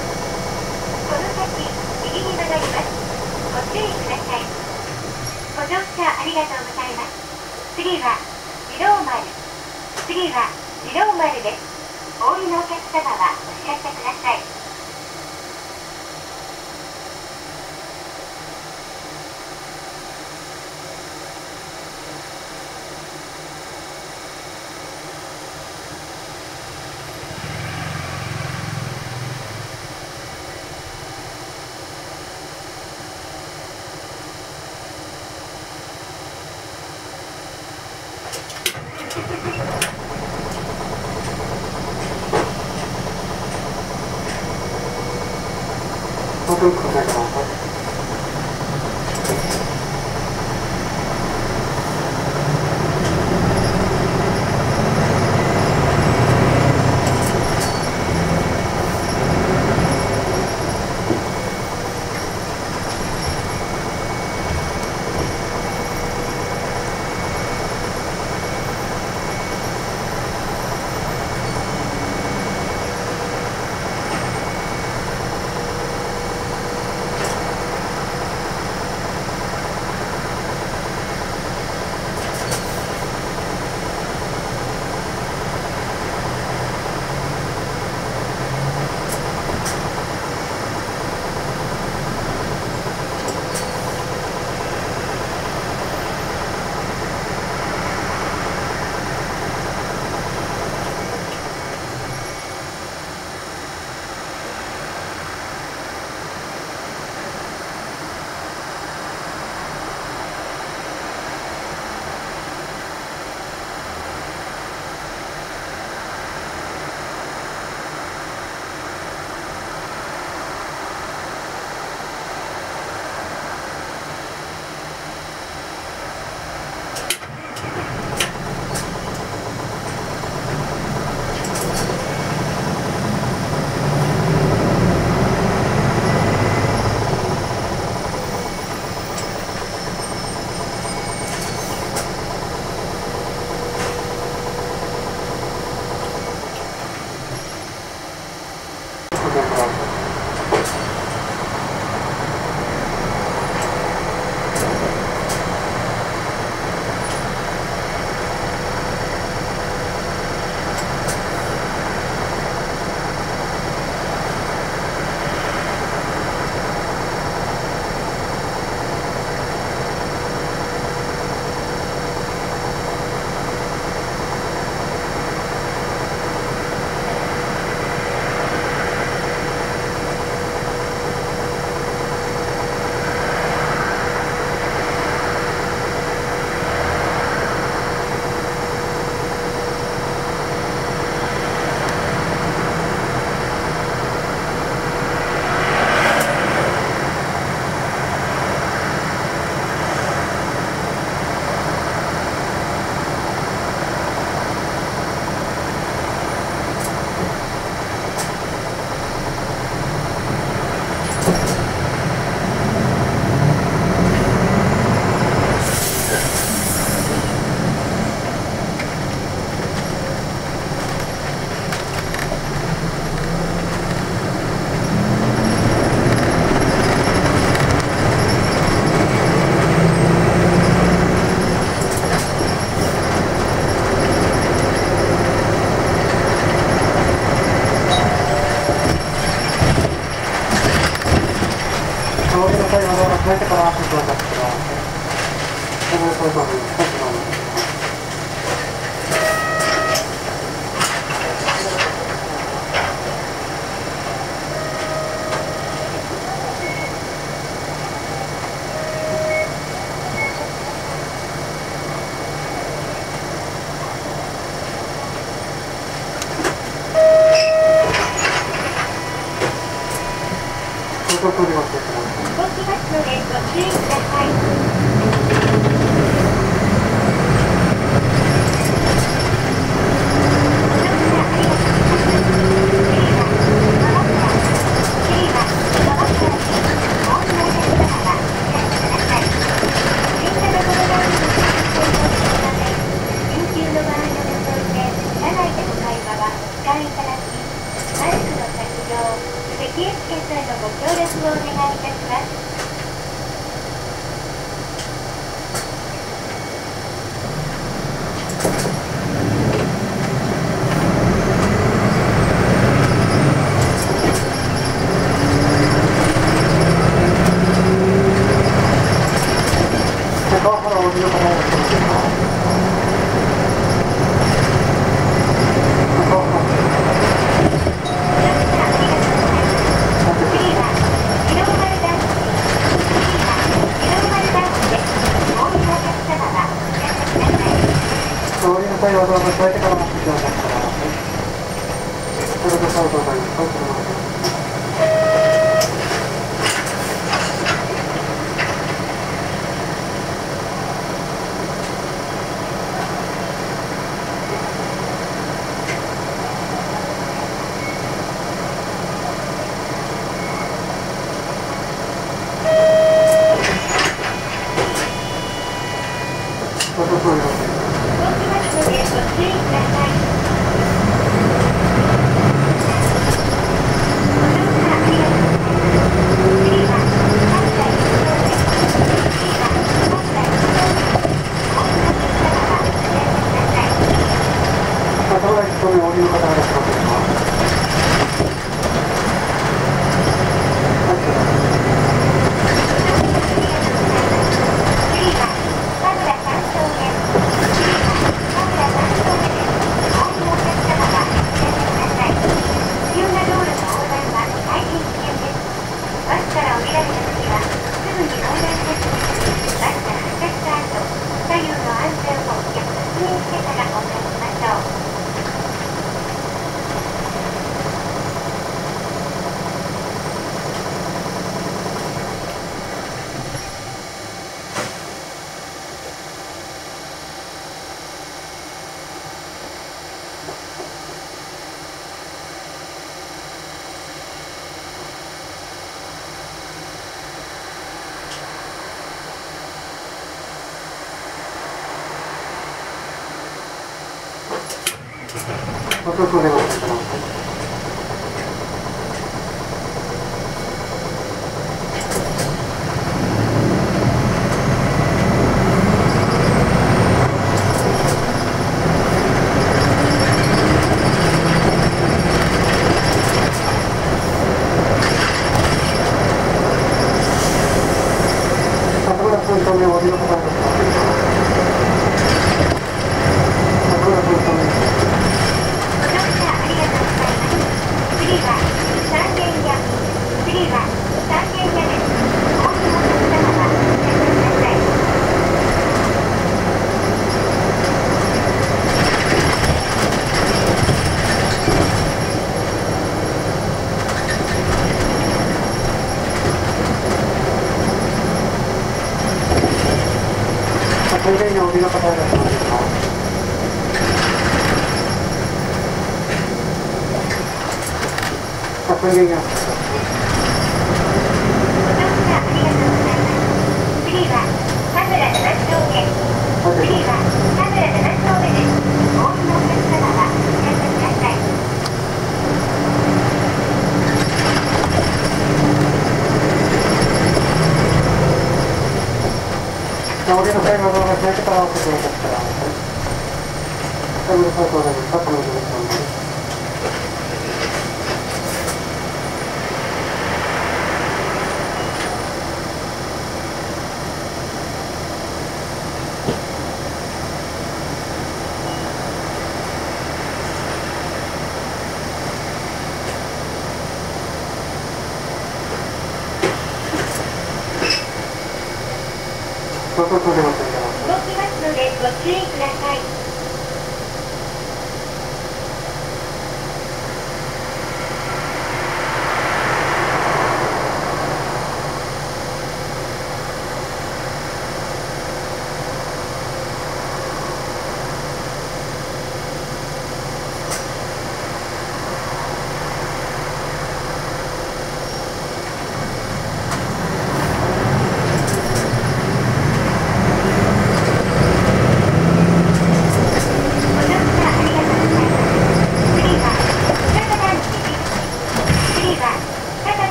B: この先右に曲がります。ご注意ください。こち乗車ありがとうございます。次は自動丸。次は自動丸です。お降りのお客様はお知らせください。
E: ご協力ください。変えてから足を出したら、これと少し動きますのでご注意ください。駅決済のご協力をお願いいたします。 ドを越えてから走ってください。それで最後に入ってます。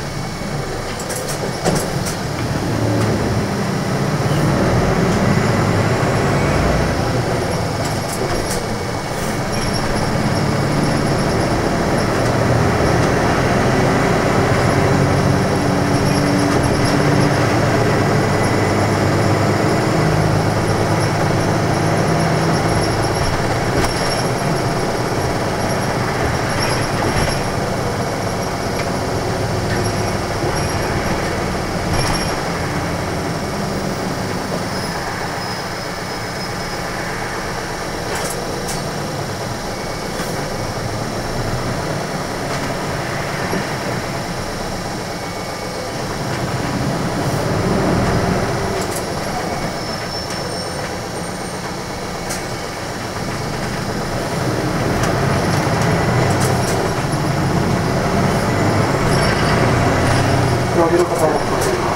E: そ降りる方いらっしゃいませんか。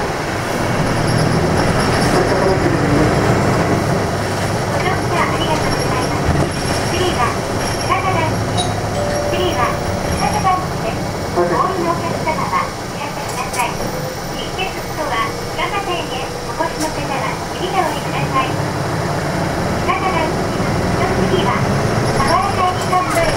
B: ご乗車ありがとうございます。次は博多団地です。次は博多団地です。お降りのお客様はお知らせください。一欠とは博多店へお越しの方は次でお降りください。博多団地の次は田原会議館前です。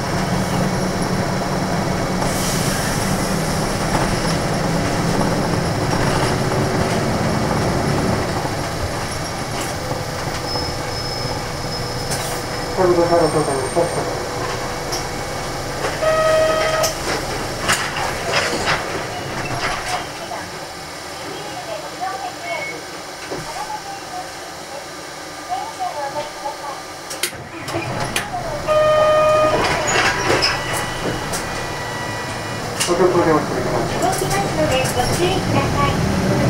B: 動きますのでご注意ください。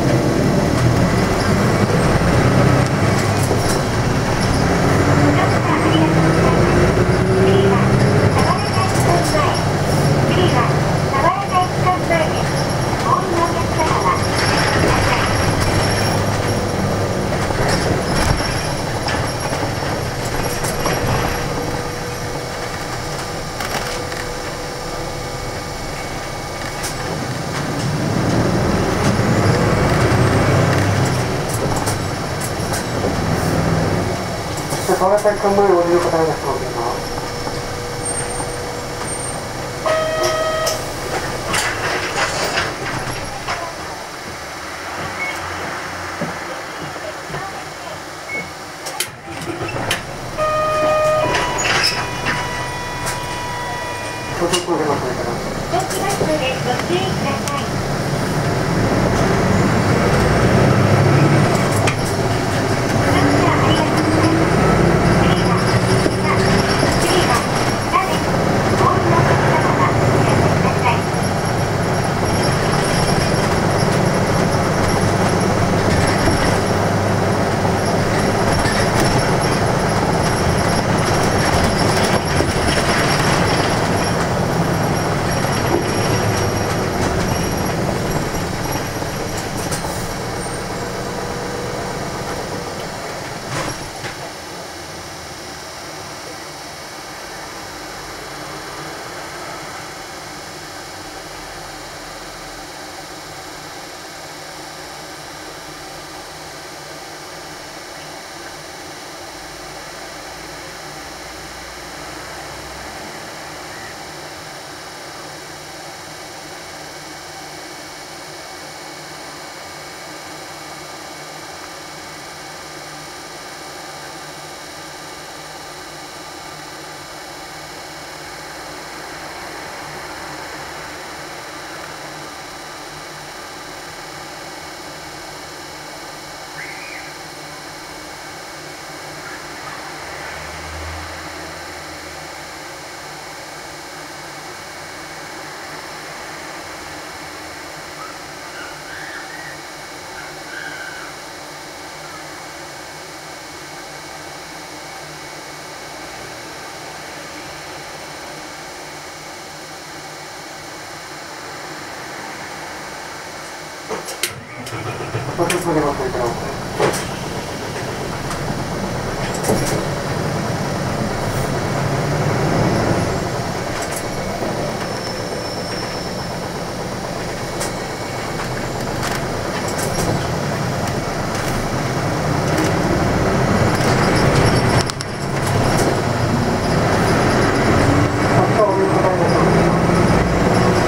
B: ご乗車ありがとうございます。次は田原会議館前。次は田原会議館前です。お降りのお客様はお知らせください。
E: 田原会館前を降りる方いらっしゃいませんか。
B: 動きますのでご注意ください。ご乗車ありがとうございます。次は次は北です。お降りのお客様はお知らせください。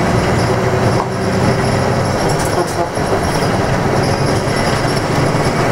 E: ご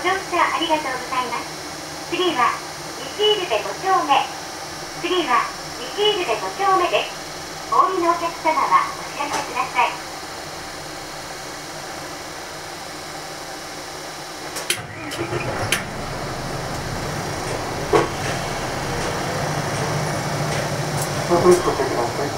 B: 乗車ありがとうございます。次は西入部5丁目。次は西入部5丁目です。お降りのお客様はお知らせください。
E: どうぞお掛けください。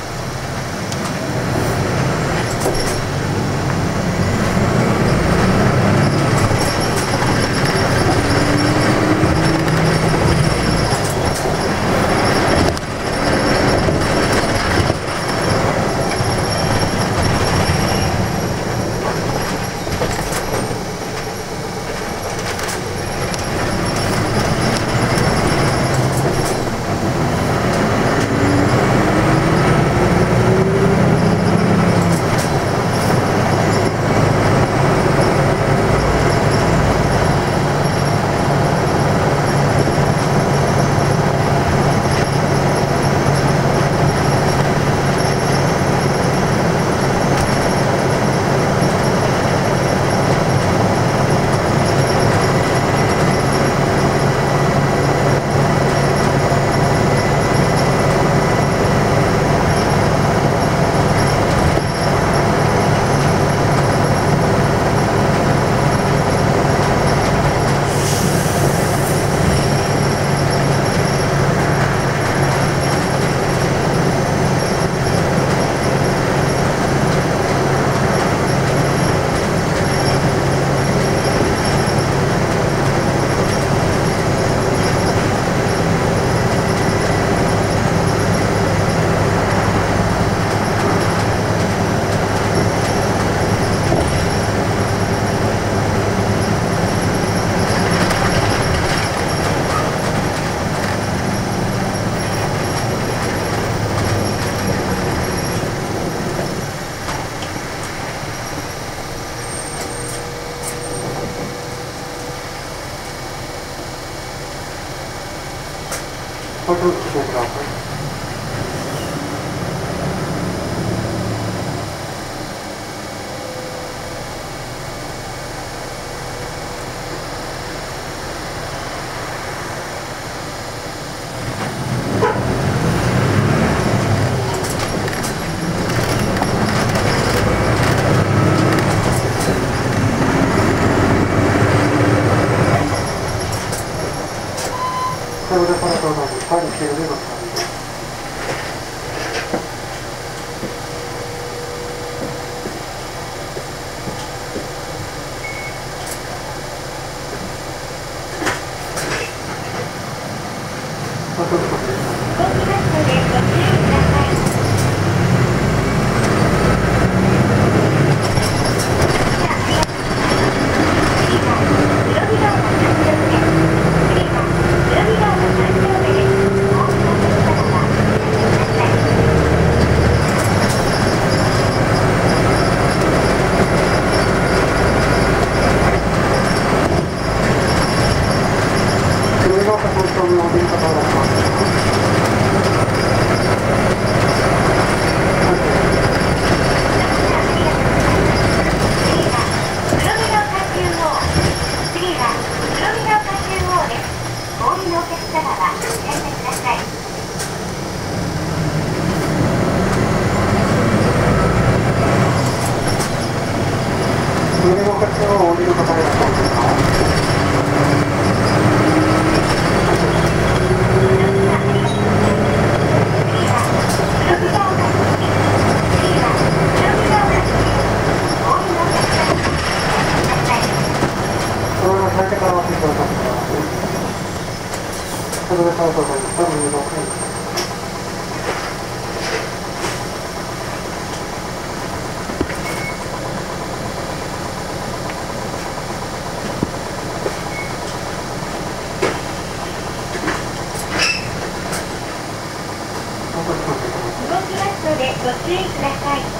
E: どうぞお掛けください。それでこの動画にパリしているでございます。
B: 動きますのでご注意ください。